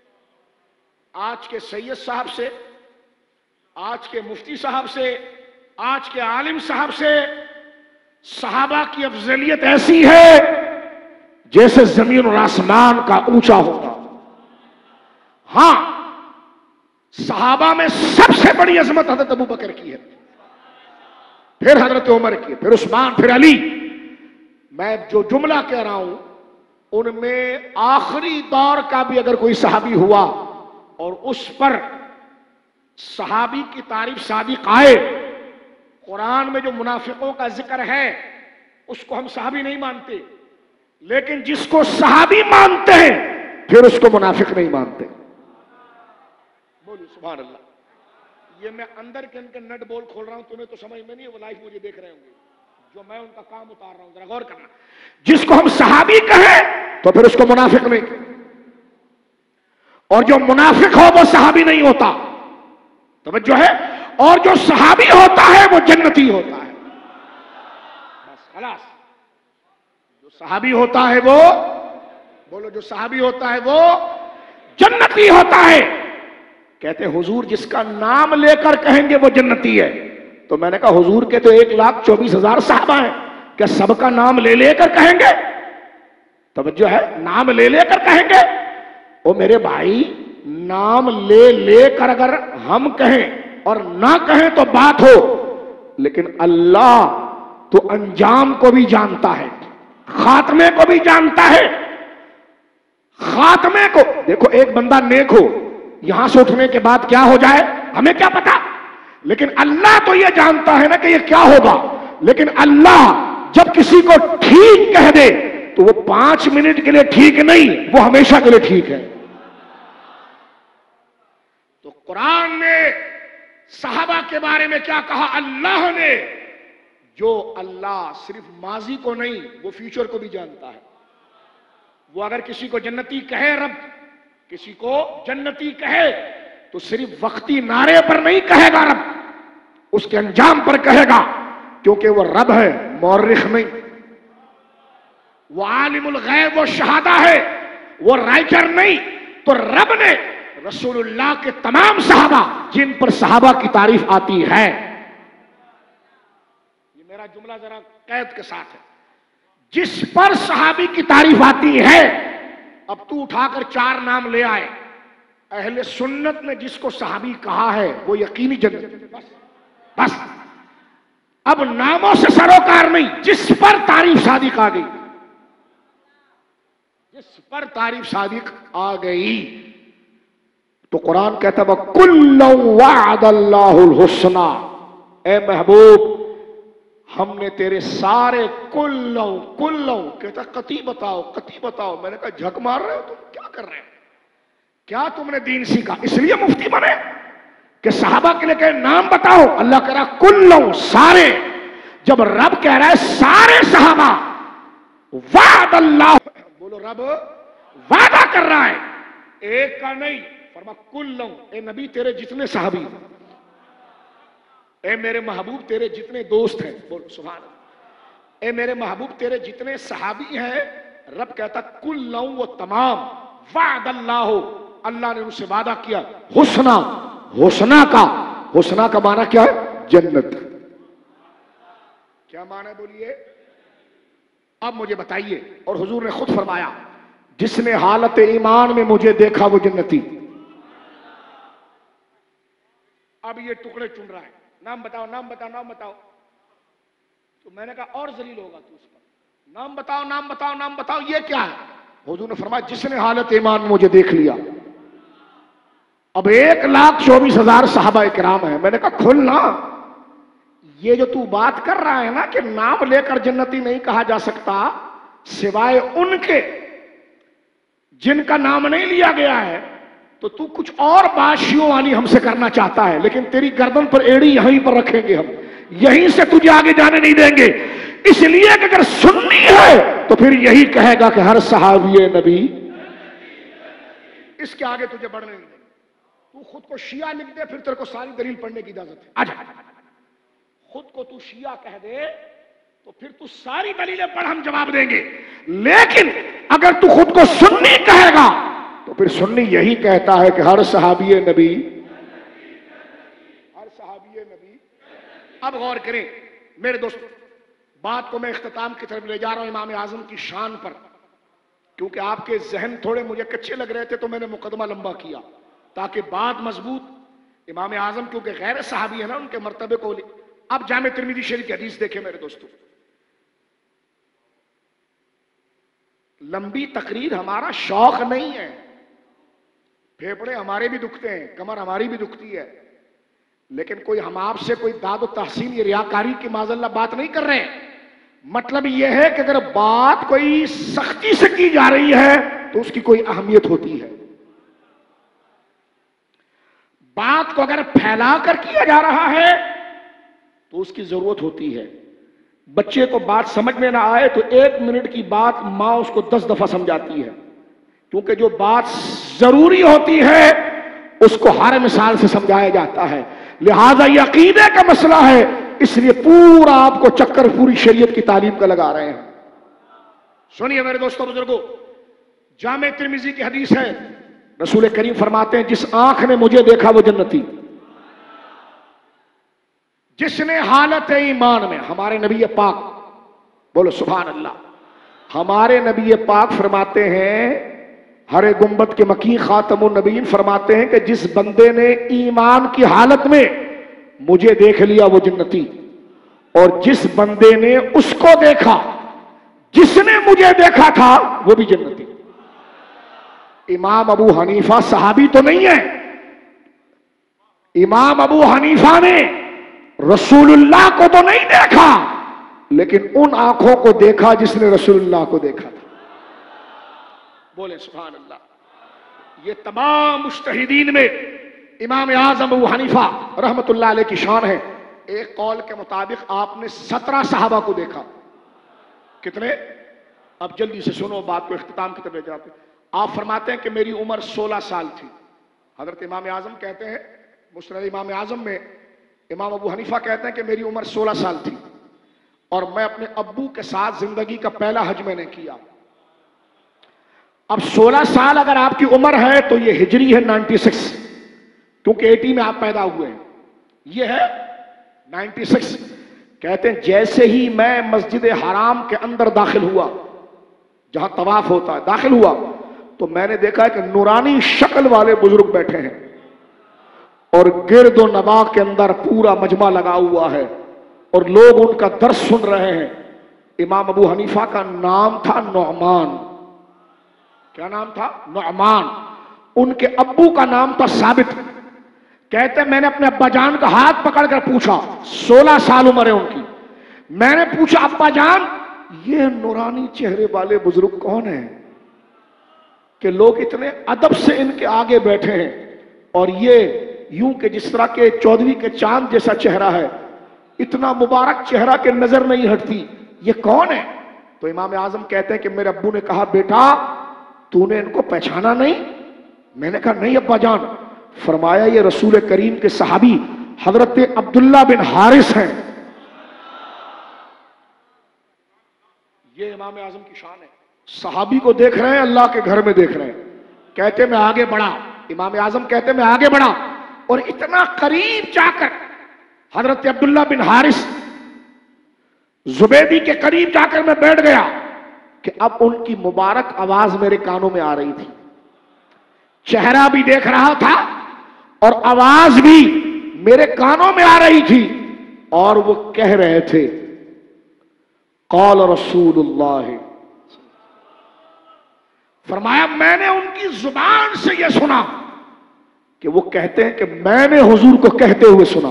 آج کے سید صاحب سے، آج کے مفتی صاحب سے، آج کے عالم صاحب سے صحابہ کی افضلیت ایسی ہے جیسے زمین اور آسمان کا اونچا ہوگا۔ ہاں، صحابہ میں سب سے بڑی عظمت حضرت ابوبکر کی ہے، پھر حضرت عمر کی، پھر عثمان، پھر علی۔ میں جو جملہ کہہ رہا ہوں ان میں آخری دور کا بھی اگر کوئی صحابی ہوا اور اس پر صحابی کی تعریف صادق آئے، قرآن میں جو منافقوں کا ذکر ہے اس کو ہم صحابی نہیں مانتے، لیکن جس کو صحابی مانتے ہیں پھر اس کو منافق نہیں مانتے۔ بولو سبحان اللہ۔ یہ میں اندر کے ان کے نٹ بول کھول رہا ہوں، تمہیں تو سمجھ میں نہیں ہے، وہ لائف مجھے دیکھ رہے ہوں گے جو میں ان کا کام اتار رہا ہوں، ذرا غور کرنا۔ جس کو ہم صحابی کہیں تو پھر اس کو منافق نہیں کہیں، اور جو منافق ہو وہ صحابی نہیں ہوتا، توجہ ہے، اور جو صحابی ہوتا ہے وہ جنتی ہوتا ہے، بس خلاص۔ جو صحابی ہوتا ہے وہ، بولو، جو صحابی ہوتا ہے وہ جنتی ہوتا ہے۔ کہتے ہیں حضور جس کا نام لے کر کہیں گے وہ جنتی ہے، تو میں نے کہا حضور کے تو ایک لاکھ چوبیس ہزار صحابہ ہیں، کیا سب کا نام لے لے کر کہیں گے؟ توجہ ہے، نام لے لے کر کہیں گے؟ او میرے بھائی، نام لے لے کر اگر ہم کہیں اور نہ کہیں تو بات ہو، لیکن اللہ تو انجام کو بھی جانتا ہے، خاتمے کو بھی جانتا ہے۔ خاتمے کو دیکھو، ایک بندہ نیک ہو، یہاں سے اٹھنے کے بعد کیا ہو جائے ہمیں کیا پتا، لیکن اللہ تو یہ جانتا ہے نا کہ یہ کیا ہوگا۔ لیکن اللہ جب کسی کو ٹھیک کہہ دے تو وہ پانچ منٹ کے لیے ٹھیک نہیں، وہ ہمیشہ کے لیے ٹھیک ہے۔ تو قرآن نے صحابہ کے بارے میں کیا کہا؟ اللہ نے جو اللہ صرف ماضی کو نہیں وہ فیوچر کو بھی جانتا ہے. وہ اگر کسی کو جنتی کہے رب، کسی کو جنتی کہے تو صرف وقتی نعرے پر نہیں کہے گا رب، اس کے انجام پر کہے گا، کیونکہ وہ رب ہے، مورخ نہیں. وہ عالم الغیب و شہادہ ہے، وہ رائٹر نہیں. تو رب نے رسول اللہ کے تمام صحابہ جن پر صحابہ کی تعریف آتی ہے، یہ میرا جملہ ذرا قید کے ساتھ ہے، جس پر صحابی کی تعریف آتی ہے. اب تو اٹھا کر چار نام لے آئے، اہل سنت نے جس کو صحابی کہا ہے وہ یقینی جنت. بس بس اب ناموں سے سروکار نہیں، جس پر تعریف صادق آ گئی، جس پر تعریف صادق آ گئی. تو قرآن کہتا ہے وَكُلًّا وَعَدَ اللَّهُ الْحُسْنَى، اے محبوب ہم نے تیرے سارے کلوں کلوں کہتا قطعی بتاؤ قطعی بتاؤ. میں نے کہا جھک مار رہے ہو تم، کیا کر رہے ہو، کیا تم نے دین سیکھا اس لیے مفتی بنے کہ صحابہ کے لیے کہ نام بتاؤ؟ اللہ کہہ رہا کلوں سارے. جب رب کہہ رہا ہے سارے صحابہ، وعد اللہ، بولو رب وعدہ کر رہا ہے، ایک کا نہیں. فرما کلوں، اے نبی تیرے جتنے صحابی، اے میرے محبوب تیرے جتنے دوست ہیں، بولو سبحان اللہ، اے میرے محبوب تیرے جتنے صحابی ہیں، رب کہتا کلوں وہ تمام، وعد اللہ، اللہ نے ان سے وعدہ کیا حسنا، حسنا کا، حسنا کا معنی کیا ہے؟ جنت. کیا معنی بولیے؟ اب مجھے بتائیے. اور حضور نے خود فرمایا جس نے حالت ایمان میں مجھے دیکھا وہ جنتی. اب یہ ٹکڑے چن رہا ہے، نام بتاؤ نام بتاؤ نام بتاؤ. تو میں نے کہا اور ذلیل ہوگا تو اس پر، نام بتاؤ نام بتاؤ نام بتاؤ. یہ کیا ہے؟ حضور نے فرمایا جس نے حالت ایمان میں مجھے دیکھ لیا. اب ایک لاکھ چوبیس ہزار صحابہ کرام ہیں. میں نے کہا کھلنا، یہ جو تو بات کر رہا ہے نا کہ نام لے کر جنتی نہیں کہا جا سکتا سوائے ان کے جن کا نام نہیں لیا گیا ہے، تو تو کچھ اور باشیوں والی ہم سے کرنا چاہتا ہے. لیکن تیری گردن پر ایڑی یہیں پر رکھیں گے ہم، یہیں سے تجھے آگے جانے نہیں دیں گے. اس لیے کہ اگر سنی ہے تو پھر یہی کہے گا کہ ہر صحابی نبی، اس کے آگے تجھے بڑھنے نہیں دیں گے. تو خود کو شیعہ لکھ دے، پھر تیرے کو ساری دلیل پڑھنے کی اجازت ہے. آجا خود کو تو شیعہ کہہ دے تو پھر تو ساری دلیلیں پڑھ، ہم جواب دیں گے. لیکن اگر تو خود کو سنی کہے گا تو پھر سنی یہی کہتا ہے کہ ہر صحابی نبی، ہر صحابی نبی. اب غور کریں میرے دوست، بات کو میں اختتام کی طرف لے جا رہا ہوں امام اعظم کی شان پر، کیونکہ آپ کے ذہن تھوڑے مجھے کچے لگ رہے تھے تو میں نے مقدمہ لمبا کیا تاکہ بات مضبوط. امام اعظم کیونکہ غیر صحابی ہے نا، ان کے مرتبے کو. اب جامع ترمذی شریف کی حدیث دیکھیں میرے دوستوں. لمبی تقریر ہمارا شوق نہیں ہے، پھیپڑے ہمارے بھی دکھتے ہیں، کمر ہماری بھی دکھتی ہے، لیکن کوئی ہم آپ سے کوئی داد و تحسین یا ریاکاری کی معاذ اللہ بات نہیں کر رہے ہیں. مطلب یہ ہے کہ اگر بات کوئی سختی سے کی جا رہی ہے تو اس کی کوئی اہمیت ہوتی ہے. بات کو اگر پھیلا کر کیا جا رہا ہے تو اس کی ضرورت ہوتی ہے. بچے کو بات سمجھ میں نہ آئے تو ایک منٹ کی بات ماں اس کو دس دفعہ سمجھاتی ہے، کیونکہ جو بات ضروری ہوتی ہے اس کو ہر مثال سے سمجھایا جاتا ہے. لہذا یہ عقیدے کا مسئلہ ہے، اس لیے پورا آپ کو چکر پوری شریعت کی تعلیم کا لگا رہے ہیں. سنیے میرے دوستوں بزرگوں، جامع ترمذی کی حدیث ہے، رسول کریم فرماتے ہیں جس آنکھ نے مجھے دیکھا وہ جنتی. جس نے حالت ایمان میں، ہمارے نبی پاک، بولو سبحان اللہ، ہمارے نبی پاک فرماتے ہیں، ہر گنبد کے مکی خاتم النبیین فرماتے ہیں کہ جس بندے نے ایمان کی حالت میں مجھے دیکھ لیا وہ جنتی، اور جس بندے نے اس کو دیکھا جس نے مجھے دیکھا تھا وہ بھی جنتی. امام ابو حنیفہ صحابی تو نہیں ہے، امام ابو حنیفہ نے رسول اللہ کو تو نہیں دیکھا لیکن ان آنکھوں کو دیکھا جس نے رسول اللہ کو دیکھا تھا. بولے سبحان اللہ. یہ تمام مجتہدین میں امام اعظم ابو حنیفہ رحمت اللہ علیہ کی شان ہے. ایک قول کے مطابق آپ نے سترہ صحابہ کو دیکھا. کتنے؟ اب جلدی سے سنو بات کو، اختتام کی طرف لے جاتے ہیں. آپ فرماتے ہیں کہ میری عمر سولہ سال تھی. حضرت امام اعظم کہتے ہیں مسند امام اعظم میں، امام ابو حنیفہ کہتے ہیں کہ میری عمر سولہ سال تھی اور میں اپنے ابو کے ساتھ زندگی کا پہلا حج میں نے کیا. اب سولہ سال اگر آپ کی عمر ہے تو یہ ہجری ہے نائنٹی سکس، کیونکہ ایٹی میں آپ پیدا ہوئے ہیں، یہ ہے نائنٹی سکس. کہتے ہیں جیسے ہی میں مسجد حرام کے اندر داخل ہوا، جہاں طواف ہوتا ہے، داخل ہوا تو میں نے دیکھا کہ نورانی شکل والے بزرگ بیٹھے ہیں اور گرد و نواح کے اندر پورا مجمع لگا ہوا ہے اور لوگ ان کا درس سن رہے ہیں. امام ابو حنیفہ کا نام تھا نعمان. کیا نام تھا؟ نعمان. ان کے ابو کا نام تھا ثابت. کہتے ہیں میں نے اپنے ابا جان کا ہاتھ پکڑ کر پوچھا، سولہ سال عمر ہے ان کی، میں نے پوچھا ابا جان یہ نورانی چہرے والے بزرگ کون ہیں کہ لوگ اتنے ادب سے ان کے آگے بیٹھے ہیں اور یہ یوں کہ جس طرح کے چودھویں کے چاند جیسا چہرہ ہے، اتنا مبارک چہرہ کے نظر نہیں ہٹتی، یہ کون ہے؟ تو امام اعظم کہتے ہیں کہ میرے ابو نے کہا بیٹا تو نے ان کو پہچانا نہیں؟ میں نے کہا نہیں ابا جان. فرمایا یہ رسول کریم کے صحابی حضرت عبداللہ بن حارث ہیں. یہ امام اعظم کی شان ہے. صحابی کو دیکھ رہے ہیں، اللہ کے گھر میں دیکھ رہے ہیں. کہتے میں آگے بڑھا، امام اعظم کہتے میں آگے بڑھا اور اتنا قریب جا کر حضرت عبداللہ بن حارث زبیدی کے قریب جا کر میں بیٹھ گیا کہ اب ان کی مبارک آواز میرے کانوں میں آ رہی تھی. چہرہ بھی دیکھ رہا تھا اور آواز بھی میرے کانوں میں آ رہی تھی اور وہ کہہ رہے تھے قال رسول اللہ. فرمایا میں نے ان کی زبان سے یہ سنا کہ وہ کہتے ہیں کہ میں نے حضور کو کہتے ہوئے سنا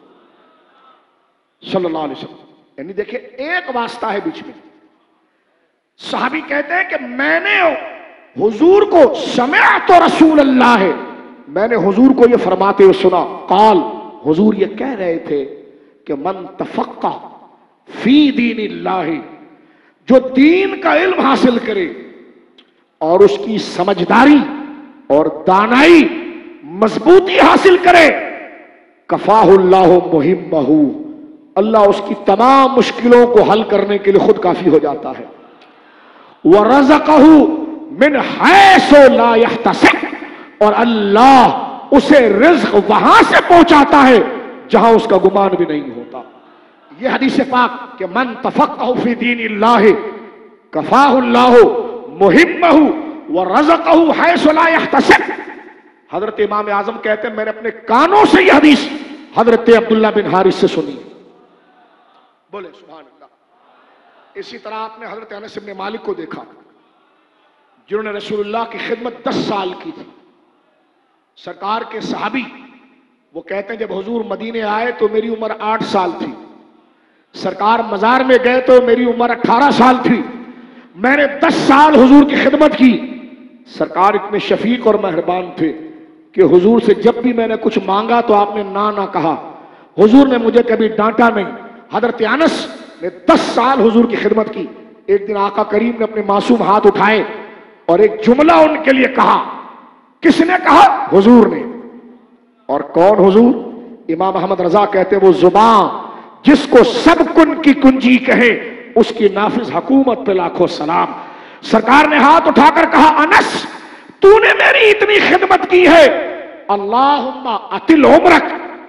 صلی اللہ علیہ وسلم. یعنی دیکھیں ایک واسطہ ہے بیچ میں. صحابی کہتے ہیں کہ میں نے حضور کو سمعت رسول اللہ ہے، میں نے حضور کو یہ فرماتے ہوئے سنا. قال حضور یہ کہہ رہے تھے کہ من تفقہ فی دین اللہ، جو دین کا علم حاصل کرے اور اس کی سمجھداری اور دانائی مضبوطی حاصل کرے، کفاہ اللہ مہمہ، اللہ اس کی تمام مشکلوں کو حل کرنے کے لیے خود کافی ہو جاتا ہے. وَرَزَقَهُ مِنْ حَيْثُ لَا يَحْتَسِبُ، اور اللہ اسے رزق وہاں سے پہنچاتا ہے جہاں اس کا گمان بھی نہیں ہوتا. یہ حدیث پاک کہ من تفقہ فی دین اللہ کفاہ اللہ مہمہ ورزقہ حیث لا یحتسب. حضرت امام اعظم کہتے ہیں میں نے اپنے کانوں سے یہ حدیث حضرت عبداللہ بن حارث سے سنی. بولے سبحان اللہ. اسی طرح آپ نے حضرت انس بن مالک کو دیکھا جنہوں نے رسول اللہ کی خدمت دس سال کی تھی. سرکار کے صحابی وہ کہتے ہیں جب حضور مدینے آئے تو میری عمر آٹھ سال تھی، سرکار مزار میں گئے تو میری عمر اٹھارہ سال تھی. میں نے دس سال حضور کی خدمت کی. سرکار اتنے شفیق اور مہربان تھے کہ حضور سے جب بھی میں نے کچھ مانگا تو آپ نے نہ نہ کہا. حضور نے مجھے کبھی ڈانٹا نہیں. حضرت انس نے دس سال حضور کی خدمت کی. ایک دن آقا کریم نے اپنے معصوم ہاتھ اٹھائے اور ایک جملہ ان کے لیے کہا. کس نے کہا؟ حضور نے. اور کون حضور؟ امام احمد رضا کہتے ہیں وہ زبان جس کو سب کن کی کنجی کہے اس کی نافذ حکومت پہ لاکھوں سلام. سرکار نے ہاتھ اٹھا کر کہا انس تو نے میری اتنی خدمت کی ہے، اللہم اطل عمرک،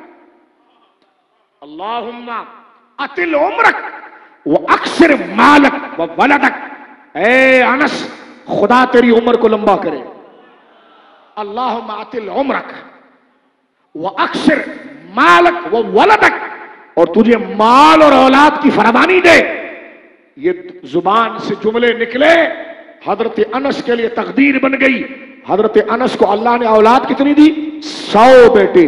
اللہم اطل عمرک واکثر مالک وولدک. اے انس خدا تیری عمر کو لمبا کرے. اللہم اطل عمرک واکثر مالک وولدک، اور تجھے مال اور اولاد کی فراوانی دے. یہ زبان سے جملے نکلے، حضرت انس کے لیے تقدیر بن گئی. حضرت انس کو اللہ نے اولاد کتنی دی؟ سو بیٹے.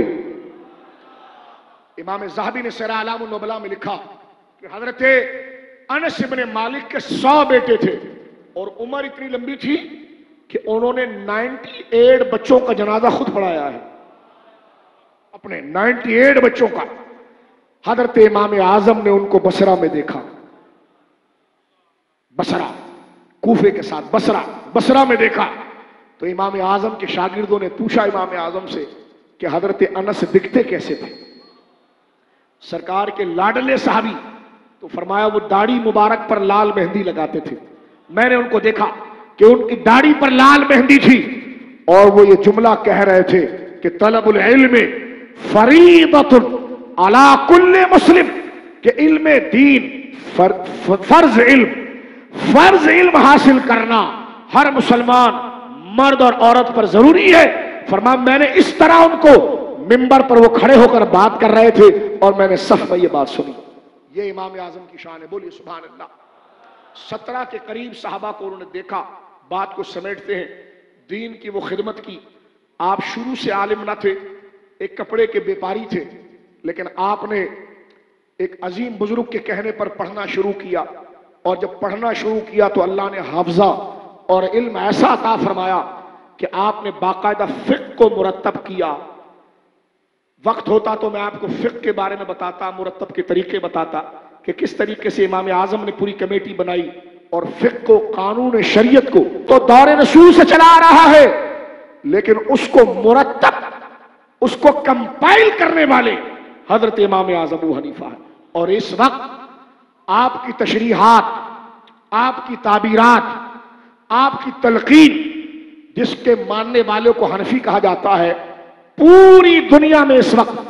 امام زاہبی نے سیر اعلام النبلاء میں لکھا کہ حضرت انس بن مالک کے سو بیٹے تھے اور عمر اتنی لمبی تھی کہ انہوں نے نائنٹی ایٹ بچوں کا جنازہ خود پڑھایا ہے، اپنے نائنٹی ایٹ بچوں کا. حضرت امام اعظم نے ان کو بصرہ میں دیکھا، بصرہ کوفے کے ساتھ بصرہ بصرہ میں دیکھا تو امام اعظم کے شاگردوں نے پوچھا امام اعظم سے کہ حضرت انس دکھتے کیسے تھے؟ سرکار کے لاڈلے صحابی، تو فرمایا وہ داڑھی مبارک پر لال مہندی لگاتے تھے، میں نے ان کو دیکھا کہ ان کی داڑھی پر لال مہندی تھی اور وہ یہ جملہ کہہ رہے تھے کہ طلب العلم فریضۃ علی کل مسلم، کہ علم دین فرض علم فرض علم حاصل کرنا ہر مسلمان مرد اور عورت پر ضروری ہے۔ فرمایا میں نے اس طرح ان کو منبر پر وہ کھڑے ہو کر بات کر رہے تھے اور میں نے صف میں یہ بات سنی۔ یہ امام اعظم کی شان ہے، بولیے سبحان اللہ۔ سترہ کے قریب صحابہ کو انہوں نے دیکھا، بات کو سمیٹتے ہیں، دین کی وہ خدمت کی۔ آپ شروع سے عالم نہ تھے، ایک کپڑے کے بیپاری تھے، لیکن آپ نے ایک عظیم بزرگ کے کہنے پر پڑھنا شروع کیا، اور جب پڑھنا شروع کیا تو اللہ نے حافظہ اور علم ایسا عطا فرمایا کہ آپ نے باقاعدہ فقہ کو مرتب کیا۔ وقت ہوتا تو میں آپ کو فقہ کے بارے میں بتاتا، مرتب کے طریقے بتاتا کہ کس طریقے سے امام اعظم نے پوری کمیٹی بنائی اور فقہ کو، قانون شریعت کو تو دور رسول سے چلا آ رہا ہے، لیکن اس کو مرتب، اس کو کمپائل کرنے والے حضرت امام اعظم ابو حنیفہ ہے۔ اور اس وقت آپ کی تشریحات، آپ کی تعبیرات، آپ کی تلقین، جس کے ماننے والوں کو حنفی کہا جاتا ہے، پوری دنیا میں اس وقت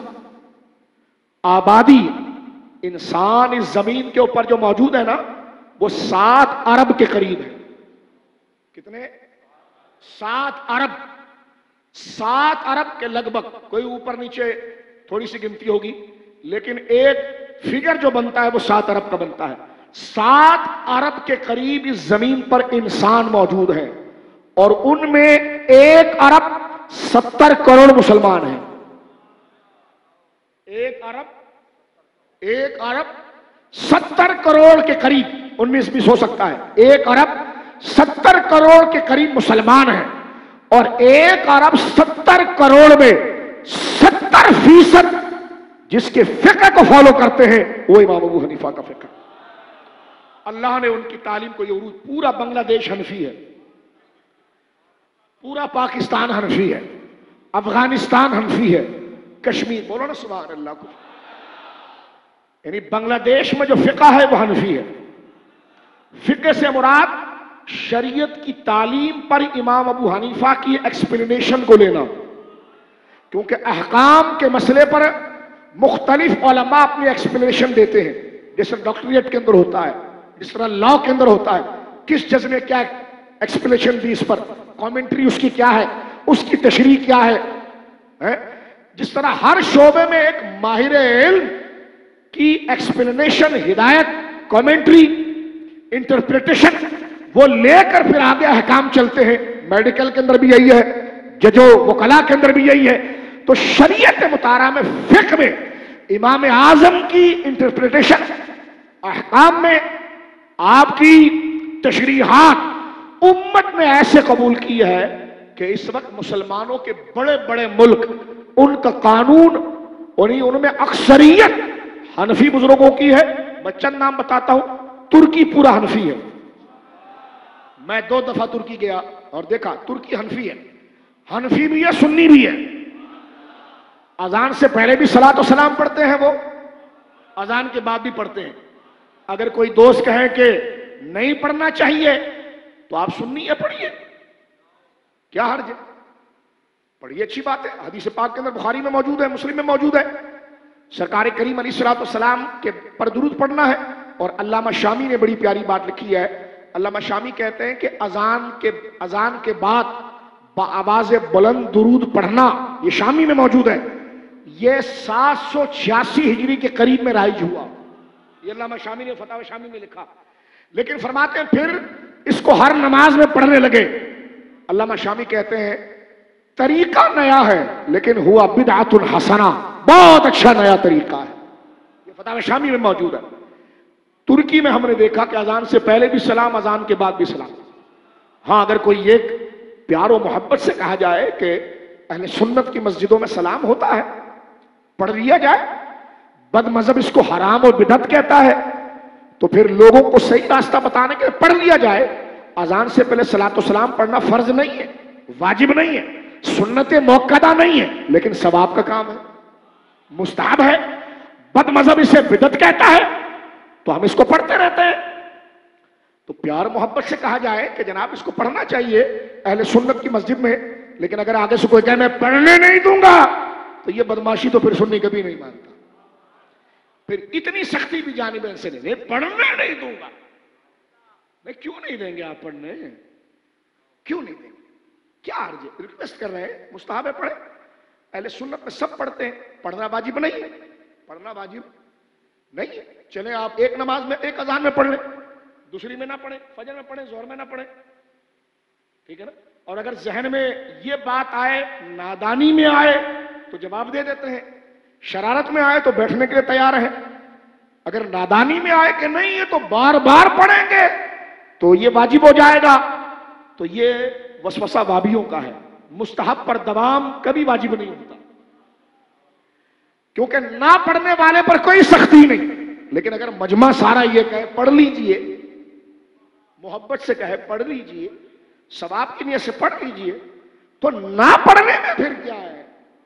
آبادی انسان اس زمین کے اوپر جو موجود ہے نا، وہ سات ارب کے قریب ہے۔ کتنے؟ سات ارب سات ارب کے لگ بھگ، کوئی اوپر نیچے تھوڑی سی گنتی ہوگی، لیکن ایک فگر جو بنتا ہے وہ سات ارب کا بنتا ہے۔ سات ارب کے قریب اس زمین پر انسان موجود ہیں، اور ان میں ایک ارب ستر کروڑ مسلمان ہیں۔ ایک ارب ایک ارب ستر کروڑ کے قریب، انیس بیس ہو سکتا ہے، ایک ارب ستر کروڑ کے قریب مسلمان ہیں، اور ایک ارب ستر کروڑ میں ستر فیصد جس کے فقہ کو فالو کرتے ہیں وہ امام ابو حنیفہ کا فقہ۔ اللہ نے ان کی تعلیم کو یہ عروج، پورا بنگلہ دیش حنفی ہے، پورا پاکستان حنفی ہے، افغانستان حنفی ہے، کشمیر، بولو نا سبحان اللہ کو، یعنی بنگلہ دیش میں جو فقہ ہے وہ حنفی ہے۔ فقہ سے مراد شریعت کی تعلیم پر امام ابو حنیفہ کی ایکسپلینیشن کو لینا، کیونکہ احکام کے مسئلے پر مختلف علماء اپنی ایکسپلینیشن دیتے ہیں، جیسے ڈاکٹریٹ کے اندر ہوتا ہے، جس طرح لا کے اندر ہوتا ہے، کس جج نے کیا ایکسپلینیشن دی اس پر، کامنٹری اس کی کیا ہے، اس کی تشریح کیا ہے، جس طرح ہر شعبے میں ایک ماہر علم کی ایکسپلینیشن، ہدایت، کامنٹری، انٹرپریٹیشن وہ لے کر پھر آگے احکام چلتے ہیں۔ میڈیکل کے اندر بھی یہی ہے، ججو وکلا کے اندر بھی یہی ہے۔ تو شریعت مطالعہ میں، فقہ میں امام اعظم کی انٹرپریٹیشن، احکام میں آپ کی تشریحات امت نے ایسے قبول کی ہے کہ اس وقت مسلمانوں کے بڑے بڑے ملک، ان کا قانون، ان میں اکثریت حنفی بزرگوں کی ہے۔ میں چند نام بتاتا ہوں، ترکی پورا حنفی ہے، میں دو دفعہ ترکی گیا اور دیکھا ترکی حنفی ہے، حنفی بھی ہے، سنی بھی ہے۔ اذان سے پہلے بھی صلاۃ و سلام پڑھتے ہیں، وہ اذان کے بعد بھی پڑھتے ہیں۔ اگر کوئی دوست کہے کہ نہیں پڑھنا چاہیے تو آپ سنی ہے، پڑھیے، کیا حرج ہے، پڑھیے، اچھی بات ہے۔ حدیث پاک کے اندر بخاری میں موجود ہے، مسلم میں موجود ہے، سرکار کریم علیہ الصلوۃ والسلام کے پر درود پڑھنا ہے۔ اور علامہ شامی نے بڑی پیاری بات لکھی ہے، علامہ شامی کہتے ہیں کہ اذان کے اذان کے بعد بآواز بلند درود پڑھنا، یہ شامی میں موجود ہے، یہ سات سو چھیاسی ہجری کے قریب میں رائج ہوا، یہ علامہ شامی نے فتاوی شامی میں لکھا۔ لیکن فرماتے ہیں پھر اس کو ہر نماز میں پڑھنے لگے۔ علامہ شامی کہتے ہیں طریقہ نیا ہے لیکن ہوا بدعۃ حسنہ، بہت اچھا نیا طریقہ ہے، یہ فتاوی شامی میں موجود ہے۔ ترکی میں ہم نے دیکھا کہ اذان سے پہلے بھی سلام، اذان کے بعد بھی سلام۔ ہاں اگر کوئی ایک پیار و محبت سے کہا جائے کہ اہل سنت کی مسجدوں میں سلام ہوتا ہے، پڑھ لیا جائے، बद मजहब इसको हराम और बिदअत कहता है, तो फिर लोगों को सही रास्ता बताने के लिए पढ़ लिया जाए। अजान से पहले सलातो सलाम पढ़ना फर्ज नहीं है, वाजिब नहीं है, सुन्नत मौक्कदा नहीं है, लेकिन सवाब का काम है, मुस्ताहब है। बद मजहब इसे बिदअत कहता है, तो हम इसको पढ़ते रहते हैं। तो प्यार मोहब्बत से कहा जाए कि जनाब इसको पढ़ना चाहिए अहले सुन्नत की मस्जिद में, लेकिन अगर आगे से कोई कहे मैं पढ़ने नहीं दूंगा, तो ये बदमाशी तो फिर सुन्नी कभी नहीं मानता। फिर इतनी सख्ती भी जानिब से नहीं, पढ़ने नहीं दूंगा। नहीं, क्यों नहीं देंगे आप पढ़ने? क्यों नहीं देंगे? क्या अर्ज है? रिक्वेस्ट कर रहे हैं, मुस्ताहब है पढ़े। अहले सुन्नत में सब पढ़ते हैं, पढ़ना वाजिब नहीं है, पढ़ना वाजिब नहीं है। चले आप एक नमाज में एक अजान में पढ़ लें, दूसरी में ना पढ़े, फजर में पढ़े, जोहर में ना पढ़े, ठीक है ना। और अगर जहन में ये बात आए, नादानी में आए, तो जवाब दे देते हैं। शरारत में आए तो बैठने के लिए तैयार है। अगर नादानी में आए कि नहीं ये तो बार बार पढ़ेंगे, तो ये वाजिब हो जाएगा, तो ये वसवसा वाबियों का है। मुस्तहब पर दवाम कभी वाजिब नहीं होता, क्योंकि ना पढ़ने वाले पर कोई सख्ती नहीं। लेकिन अगर मजमा सारा ये कहे पढ़ लीजिए, मोहब्बत से कहे पढ़ लीजिए, सवाब की नियत से पढ़ लीजिए, तो ना पढ़ने में फिर क्या है?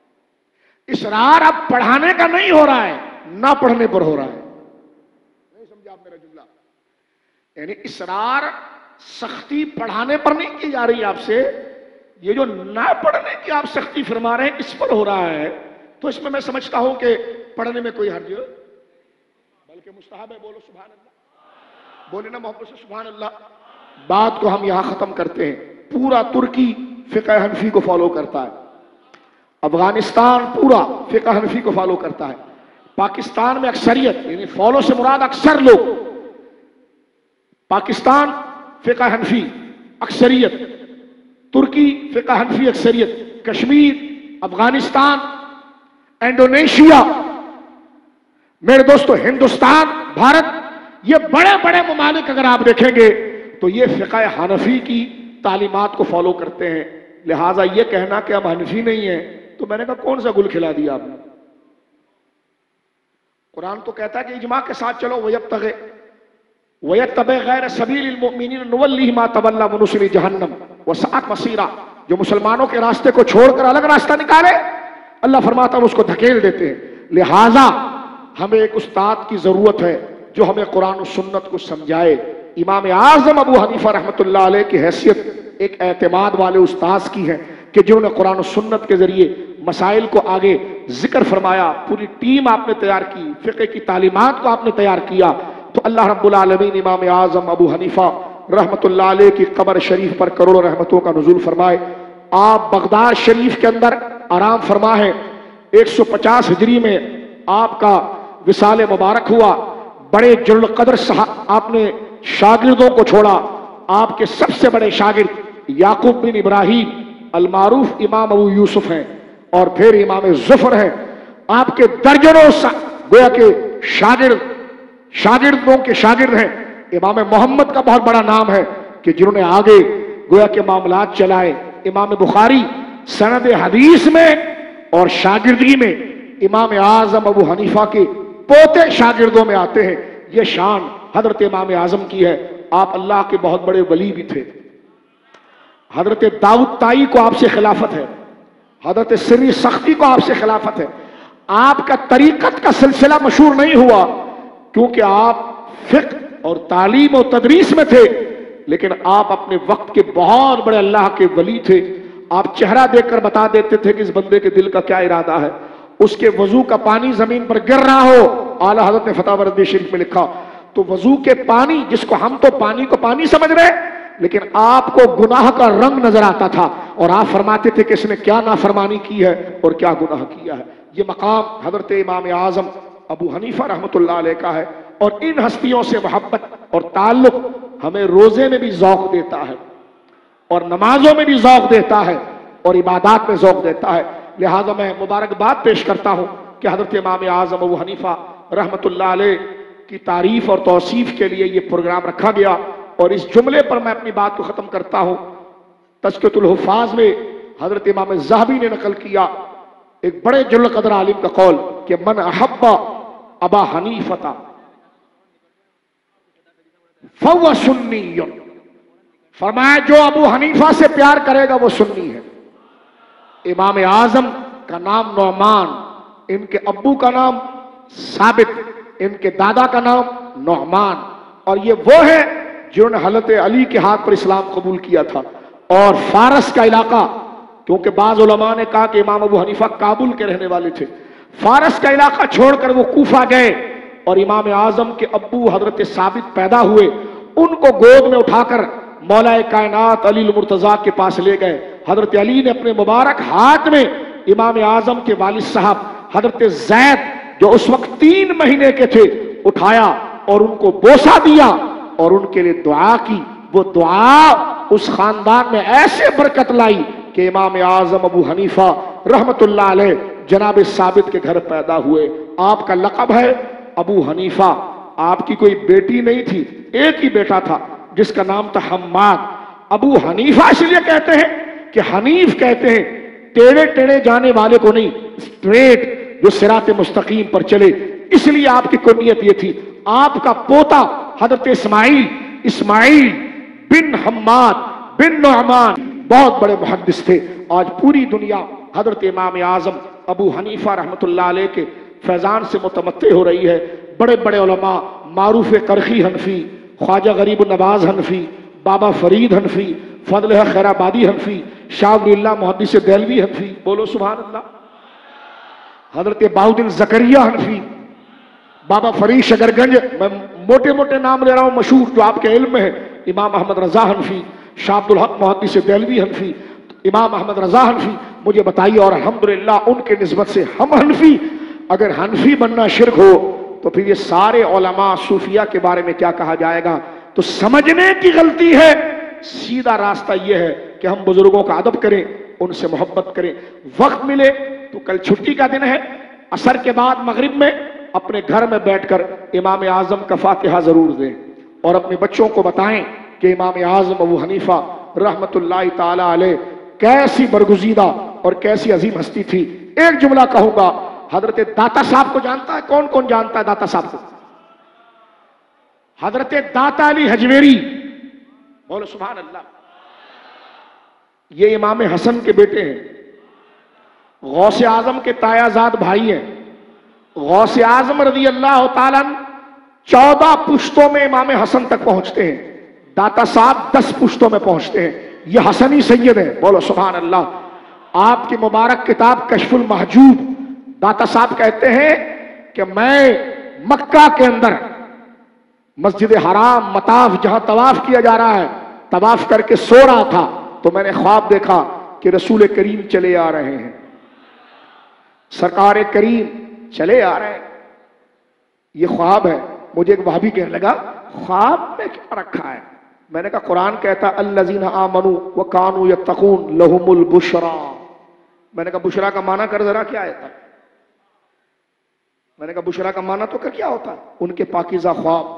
इसरार अब पढ़ाने का नहीं हो रहा है, ना पढ़ने पर हो रहा है। नहीं समझा आप मेरा जुमला? यानी इसरार सख्ती पढ़ाने पर नहीं की जा रही आपसे, ये जो ना पढ़ने की आप सख्ती फरमा रहे हैं इस पर हो रहा है। तो इसमें मैं समझता हूं कि पढ़ने में कोई हर्ज बल्कि मुस्तहब है। बोलो सुभान अल्लाह, बोले ना मोहब्बत से सुभान अल्लाह। बात को हम यहां खत्म करते हैं। पूरा तुर्की फिक़ह हनफी को फॉलो करता है, अफगानिस्तान पूरा फिक़ह हनफी को फॉलो करता है, पाकिस्तान में अक्सरियत, यानी फॉलो से मुराद अक्सर लोग, पाकिस्तान फिक़ह हनफी अक्सरियत, तुर्की फिक़ह हनफी अक्सरियत, कश्मीर, अफगानिस्तान, इंडोनेशिया, मेरे दोस्तों हिंदुस्तान, भारत, ये बड़े बड़े ममालिक अगर आप देखेंगे तो ये फिक़ह हनफी की तालीमात को फॉलो करते हैं। लिहाजा ये कहना कि हम हनफी नहीं है, तो मैंने कहा कौन सा गुल खिला दिया आपने? कुरान तो कहता है कि इजमा के साथ चलो, वयब्तग़ि वयत्तबि गैर सबीलिल मुमिनीन नुवल्लिहि मा तवल्ला व नुस्लिहि जहन्नम व सअत मसीरा। जो मुसलमानों के रास्ते को छोड़कर अलग रास्ता निकाले, अल्लाह फरमाता है उसको धकेल देते हैं। लिहाजा हमें एक उस्ताद की जरूरत है जो हमें कुरान और सुन्नत को समझाए। इमाम आजम अबू हनीफा रहमतुल्लाह अलैह की हैसियत एक एतमाद वाले उस्ताद की है कि जिन्होंने कुरान और सुन्नत के जरिए मसाइल को आगे जिक्र फरमाया। पूरी टीम आपने तैयार की, फिक़ह की तालीमात को आपने तैयार किया। तो अल्लाह रब्बुल आलमीन इमाम आजम अबू हनीफा रहमतुल्लाह अलैह की कब्र शरीफ पर करोड़ों रहमतों का नुज़ूल फरमाए। आप बगदाद शरीफ के अंदर आराम फरमा है। एक सौ पचास हिजरी में आपका विसाल मुबारक हुआ। बड़े जुल्ल कदर साहब आपने शागिर्दों को छोड़ा। आपके सबसे बड़े शागिर्द याकूब बिन इब्राहिम अलमारूफ इमाम अबू यूसुफ हैं, और फिर इमाम ज़ुफर हैं। आपके दर्जनों गोया के शागिर्द शागिर्दों के शागिर्द हैं। इमाम मोहम्मद का बहुत बड़ा नाम है कि जिन्होंने आगे गोया के मामलात चलाए। इमाम बुखारी सनद हदीस में और शागिर्दगी में इमाम आजम अबू हनीफा के पोते शागिर्दों में आते हैं। यह शान हजरत इमाम आजम की है। आप अल्लाह के बहुत बड़े वली भी थे। हजरत दाऊद ताई को आपसे खिलाफत है, हजरत सिरी सख्ती को आपसे खिलाफत है। आपका तरीकत का सिलसिला मशहूर नहीं हुआ क्योंकि आप फिक्र और तालीम और तदरीस में थे, लेकिन आप अपने वक्त के बहुत बड़े अल्लाह के वली थे। आप चेहरा देखकर बता देते थे कि इस बंदे के दिल का क्या इरादा है। उसके वजू का पानी जमीन पर गिर रहा हो, आला हजरत ने फतवा रद्दी शरीफ में लिखा, तो वजू के पानी, जिसको हम तो पानी को पानी समझ रहे, लेकिन आपको गुनाह का रंग नजर आता था और आप फरमाते थे कि इसने क्या नाफरमानी की है और क्या गुनाह किया है। ये मकाम हजरत इमाम आजम अबू हनीफा रहमतुल्लाह अलैह का है। और इन हस्तियों से मोहब्बत और ताल्लुक हमें रोजे में भी ज़ौक़ देता है और नमाजों में भी ज़ौक़ देता है और इबादत में ज़ौक़ देता है। लिहाजा मैं मुबारकबाद पेश करता हूँ कि हजरत इमाम आजम अबू हनीफा रहमतुल्लाह अलैह की तारीफ और तौसीफ के लिए ये प्रोग्राम रखा गया। और इस जुमले पर मैं अपनी बात को ख़त्म करता हूँ। तज़कियतुल हुफ़ाज़ में हजरत इमाम ज़हबी ने नकल किया एक बड़े जुल्ल क़दर आलिम का कौल कि मन अहब्बा अबा हनीफता फहुव सुन्नी, फरमाया जो अबू हनीफा से प्यार करेगा वो सुन्नी है। इमाम आजम का नाम नौमान, इनके अब्बू का नाम साबित, इनके दादा का नाम नौमान, और ये वो है जिन्होंने हजरत अली के हाथ पर इस्लाम कबूल किया था। और फारस का इलाका, क्योंकि बाज उलमा ने कहा कि इमाम अबू हनीफा काबुल के रहने वाले थे, फारस का इलाका छोड़कर वो कूफा गए और इमाम आजम के अब्बू हजरत साबित पैदा हुए, उनको गोद में उठाकर मौलाए कायनात अली मुर्तजा के पास ले गए। हजरत अली ने अपने मुबारक हाथ में इमाम आजम के वालिद साहब हजरत जैद, जो उस वक्त तीन महीने के थे, उठाया और उनको बोसा दिया और उनके लिए दुआ की। वो दुआ उस खानदान में ऐसे बरकत लाई कि इमाम आजम अबू हनीफा रहमतुल्लाह अलैह जनाब साबित के घर पैदा हुए। आपका लक़ब है अबू हनीफा। आपकी कोई बेटी नहीं थी, एक ही बेटा था जिसका नाम था हम्माद। अबू हनीफा इसलिए कहते हैं कि हनीफ कहते हैं टेढ़े टेढ़े जाने वाले को नहीं, स्ट्रेट जो सिराते मुस्तकीम पर चले, इसलिए आपकी कुनियत ये थी। आपका पोता हजरत इस्माइल इस्माइल बिन हम्माद बिन नुअमान बहुत बड़े मुहद्दिस थे। आज पूरी दुनिया हजरत इमाम आजम अबू हनीफा रहमतुल्लाह अलैह के फैजान से मुतमत्ते हो रही है। बड़े बड़े उलमा, मारूफ करखी हनफी, ख्वाजा गरीब नवाज हनफी, बाबा फरीद हनफी, फजल खैराबादी हनफी, शाह मुहद्दिस देलवी हनफी, बोलो सुभान अल्लाह, हजरत बाउद्दीन जकरिया हनफी, बाबा फरीद शकरगंज, मैं मोटे मोटे नाम ले रहा हूं मशहूर जो आपके इल्म में है, इमाम अहमद रजा हनफी, शाह अब्दुल हक मुहद्दिस देलवी हनफी, इमाम अहमद रजा हनफी। मुझे बताइए, और अल्हम्दुलिल्लाह उनके निस्बत से हम हनफी। अगर हनफी बनना शिर्क हो तो फिर ये सारे उलमा सूफिया के बारे में क्या कहा जाएगा? तो समझने की गलती है। सीधा रास्ता यह है कि हम बुजुर्गों का अदब करें, उनसे मोहब्बत करें। वक्त मिले तो कल छुट्टी का दिन है, असर के बाद मगरिब में अपने घर में बैठकर इमाम आजम का फातिहा जरूर दें और अपने बच्चों को बताएं कि इमाम आजम अबू हनीफा रहमतुल्लाह ताला अलैह कैसी बरगुजीदा और कैसी अजीम हस्ती थी। एक जुमला कहूंगा, हजरत दाता साहब को जानता है? कौन कौन जानता है दाता साहब को? हजरत दाता अली हजवेरी, बोलो सुभान अल्लाह। ये इमाम हसन के बेटे हैं, गौसे आजम के तायाजाद भाई हैं। गौसे आजम रज़ी अल्लाह ताला चौदह पुश्तों में इमाम हसन तक पहुंचते हैं, दाता साहब दस पुश्तों में पहुंचते हैं। ये हसनी सैयद है, बोलो सुभान अल्लाह। आपकी मुबारक किताब कश्फुल महजूब, दाता साहब कहते हैं कि मैं मक्का के अंदर मस्जिद हराम मताफ जहां तवाफ किया जा रहा है, तवाफ करके सो रहा था तो मैंने ख्वाब देखा कि रसूल करीम चले आ रहे हैं, सरकार करीम चले आ रहे हैं। ये ख्वाब है। मुझे एक वहाबी कहने लगा ख्वाब में क्या रखा है? मैंने कहा कुरान कहता अल्लज़ीना आमनू व कानू यत्तकून लहुमुल बुशरा। मैंने कहा बुशरा का माना कर जरा क्या है? मैंने कहा बुशरा का माना तो कर क्या होता है? उनके पाकीज़ा ख्वाब।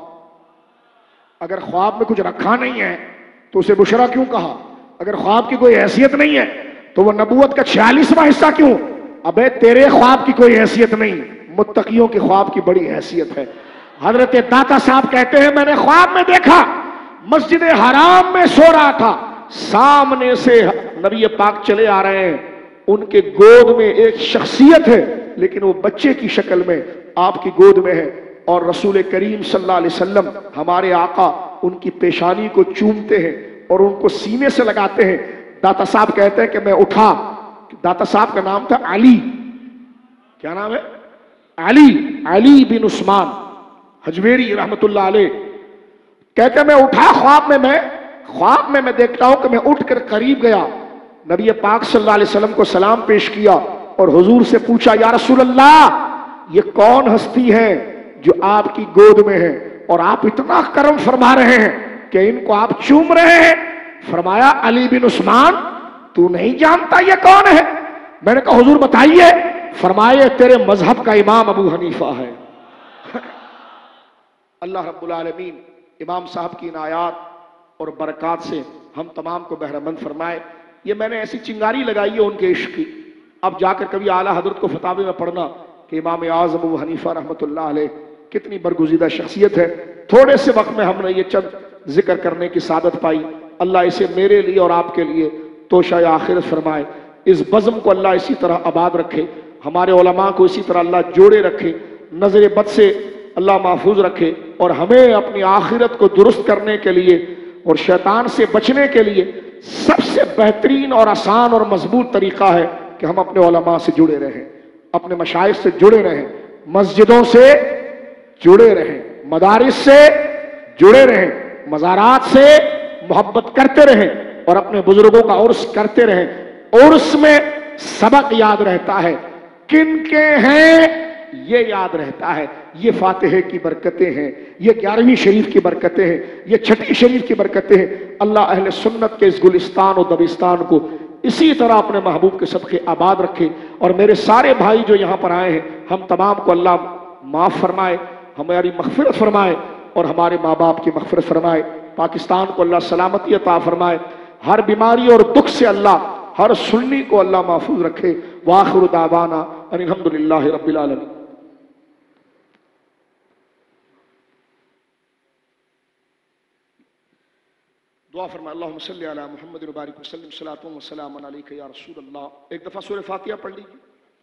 अगर ख्वाब में कुछ रखा नहीं है तो उसे बुशरा क्यों कहा? अगर ख्वाब की कोई हैसियत नहीं है तो वह नबूवत का छियालीसवां हिस्सा क्यों? अबे तेरे ख्वाब की कोई हैसियत नहीं, मुत्तकियों के ख्वाब की बड़ी हैसियत है। हजरत दाता साहब कहते हैं मैंने ख्वाब में देखा मस्जिद हराम में सो रहा था, सामने से नबी पाक चले आ रहे हैं, उनके गोद में एक शख्सियत है लेकिन वो बच्चे की शक्ल में आपकी गोद में है, और रसूल करीम सल्लल्लाहु अलैहि वसल्लम हमारे आका उनकी पेशानी को चूमते हैं और उनको सीने से लगाते हैं। दाता साहब कहते हैं कि मैं उठा, दाता साहब का नाम था अली, क्या नाम है? अली, अली बिन उस्मान हजवेरी रहमतुल्लाह अलैह। कहते मैं उठा ख्वाब में, मैं ख्वाब में मैं देखता हूं कि मैं उठकर करीब गया, नबी पाक सल्लल्लाहु अलैहि वसल्लम को सलाम पेश किया और हुजूर से पूछा या रसूल अल्लाह ये कौन हस्ती है जो आपकी गोद में है और आप इतना करम फरमा रहे हैं कि इनको आप चूम रहे हैं? फरमाया अली बिन उस्मान, तू नहीं जानता ये कौन है? मैंने कहा हुजूर बताइए। फरमाए तेरे मजहब का इमाम अबू हनीफा है। अल्लाह रब्बुल आलमीन इमाम साहब की इनायात और बरकत से हम तमाम को बहरमंद फरमाए। ये मैंने ऐसी चिंगारी लगाई है उनके इश्क की, अब जाकर कभी आला हजरत को फतावे में पढ़ना کہ امام اعظم ابو حنیفہ رحمۃ اللہ علیہ کتنی برگزیدہ شخصیت ہے. تھوڑے سے وقت میں ہم نے یہ چند ذکر کرنے کی سعادت پائی. اللہ اسے میرے لیے اور آپ کے لیے توشہ آخرت فرمائے. اس بزم کو اللہ اسی طرح آباد رکھے, ہمارے علماء کو اسی طرح اللہ جوڑے رکھے, نظر بد سے اللہ محفوظ رکھے, اور ہمیں اپنی آخرت کو درست کرنے کے لیے اور شیطان سے بچنے کے لیے سب سے بہترین اور آسان اور مضبوط طریقہ ہے کہ ہم اپنے علماء سے جڑے رہیں, اپنے مشائخ سے جڑے رہیں, مسجدوں سے جڑے رہیں, مدارس سے جڑے رہیں, مزارات سے محبت کرتے رہیں, اور اپنے بزرگوں کا عرس کرتے رہیں. عرس میں سبق یاد رہتا ہے, کن کے ہیں یہ یاد رہتا ہے. یہ فاتحے کی برکتیں ہیں, یہ گیارہویں شریف کی برکتیں ہیں, یہ چھٹی شریف کی برکتیں ہیں. اللہ اہل سنت کے اس گلستان و دبستان کو اسی طرح اپنے محبوب کے صدقے آباد رکھے. اور میرے سارے بھائی جو یہاں پر آئے ہیں, ہم تمام کو اللہ معاف فرمائے, ہماری مغفرت فرمائے, اور ہمارے ماں باپ کی مغفرت فرمائے. پاکستان کو اللہ سلامتی عطا فرمائے, ہر بیماری اور دکھ سے اللہ ہر سنی کو اللہ محفوظ رکھے. وآخر دعوانا ان الحمدللہ رب العالمین. دعا فرمائے. اللہم صلی علی محمد و بارک وسلم صلاۃ و سلام علیک یا رسول اللہ. ایک دفعہ سورہ فاتحہ پڑھ لیجیے.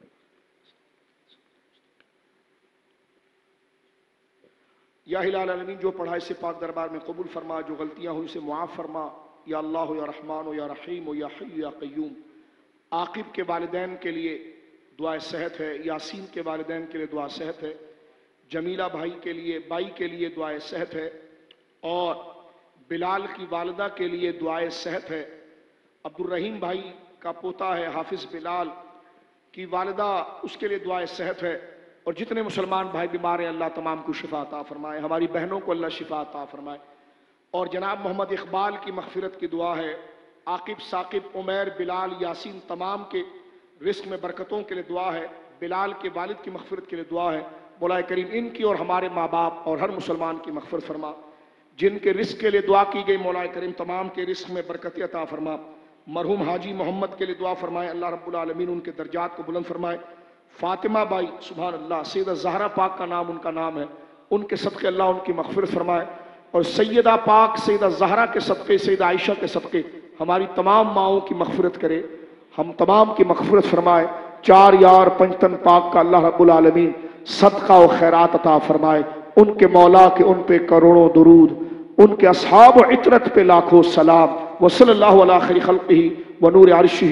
یا الہ العالمین, جو پڑھا اسے پاک دربار میں قبول فرما, جو غلطیاں ہوئی اسے معاف فرما. یا اللہ یا رحمان یا رحیم یا حی یا قیوم. عاقب کے والدین کے لیے دعا صحت ہے, یاسین کے والدین کے لیے دعا صحت ہے, جمیلہ بھائی کے لیے بائی کے لیے دعا صحت ہے, اور بلال کی والدہ کے لیے دعائے صحت ہے. عبد الرحیم بھائی کا پوتا ہے حافظ بلال کی والدہ, اس کے لیے دعائے صحت ہے. اور جتنے مسلمان بھائی بیمار ہیں اللہ تمام کو شفا عطا فرمائے, ہماری بہنوں کو اللہ شفا عطا فرمائے. اور جناب محمد اقبال کی مغفرت کی دعا ہے. عاقب, ثاقب, عمیر, بلال, یاسین تمام کے رزق میں برکتوں کے لیے دعا ہے. بلال کے والد کی مغفرت کے لیے دعا ہے. مولا کریم ان کی اور ہمارے ماں باپ اور ہر مسلمان کی مغفرت فرما. جن کے رزق کے لیے دعا کی گئی مولا کریم تمام کے رزق میں برکت عطا فرما. مرحوم حاجی محمد کے لیے دعا فرمائے, اللہ رب العالمین ان کے درجات کو بلند فرمائے. فاطمہ بائی سبحان اللہ, سیدہ زہرا پاک کا نام ان کا نام ہے, ان کے صدقے اللہ ان کی مغفرت فرمائے. اور سیدہ پاک سیدہ زہرا کے صدقے, سیدہ عائشہ کے صدقے ہماری تمام ماؤں کی مغفرت کرے, ہم تمام کی مغفرت فرمائے. چار یار پنجتن پاک کا اللہ رب العالمین صدقہ و خیرات عطا فرمائے. ان کے مولا کے ان پہ کروڑوں درود, ان کے اصحاب و عطرت پہ لاکھوں سلام. وصلی اللہ علی خیر خلقہ و نور عرشہ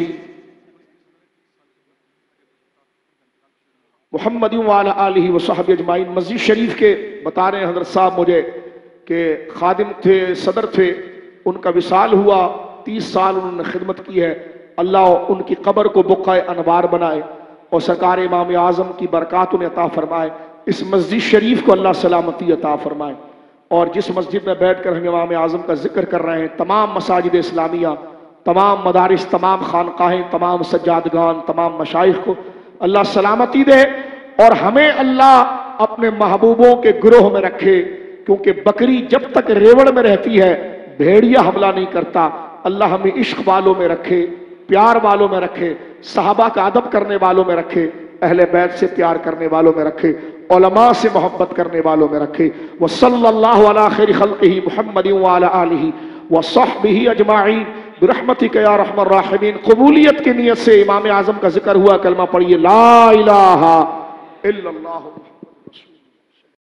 محمد وعلی آلہ وصحبہ اجمعین. مسجد شریف کے بتا رہے ہیں حضرت صاحب مجھے کہ خادم تھے, صدر تھے, ان کا وصال ہوا, تیس سال انہوں نے خدمت کی ہے. اللہ ان کی قبر کو بقعہ انوار بنائے اور سرکار امام اعظم کی برکات انہیں عطا فرمائے. اس مسجد شریف کو اللہ سلامتی عطا فرمائے. اور جس مسجد میں بیٹھ کر ہم امام اعظم کا ذکر کر رہے ہیں, تمام مساجد اسلامیہ, تمام مدارس, تمام خانقاہیں, تمام سجادگان, تمام مشائخ کو اللہ سلامتی دے, اور ہمیں اللہ اپنے محبوبوں کے گروہ میں رکھے. کیونکہ بکری جب تک ریوڑ میں رہتی ہے بھیڑیا حملہ نہیں کرتا. اللہ ہمیں عشق والوں میں رکھے, پیار والوں میں رکھے, صحابہ کا ادب کرنے والوں میں رکھے, اہل بیت سے پیار کرنے والوں میں رکھے, علماء سے محبت کرنے والوں میں رکھے. وصلی اللہ علی خیر خلقہ محمد وعلی آلہ وصحبہ اجمعین برحمتک یا ارحم الراحمین. قبولیت کی نیت سے امام اعظم کا ذکر ہوا, کلمہ پڑھیے لا الہ الا اللہ.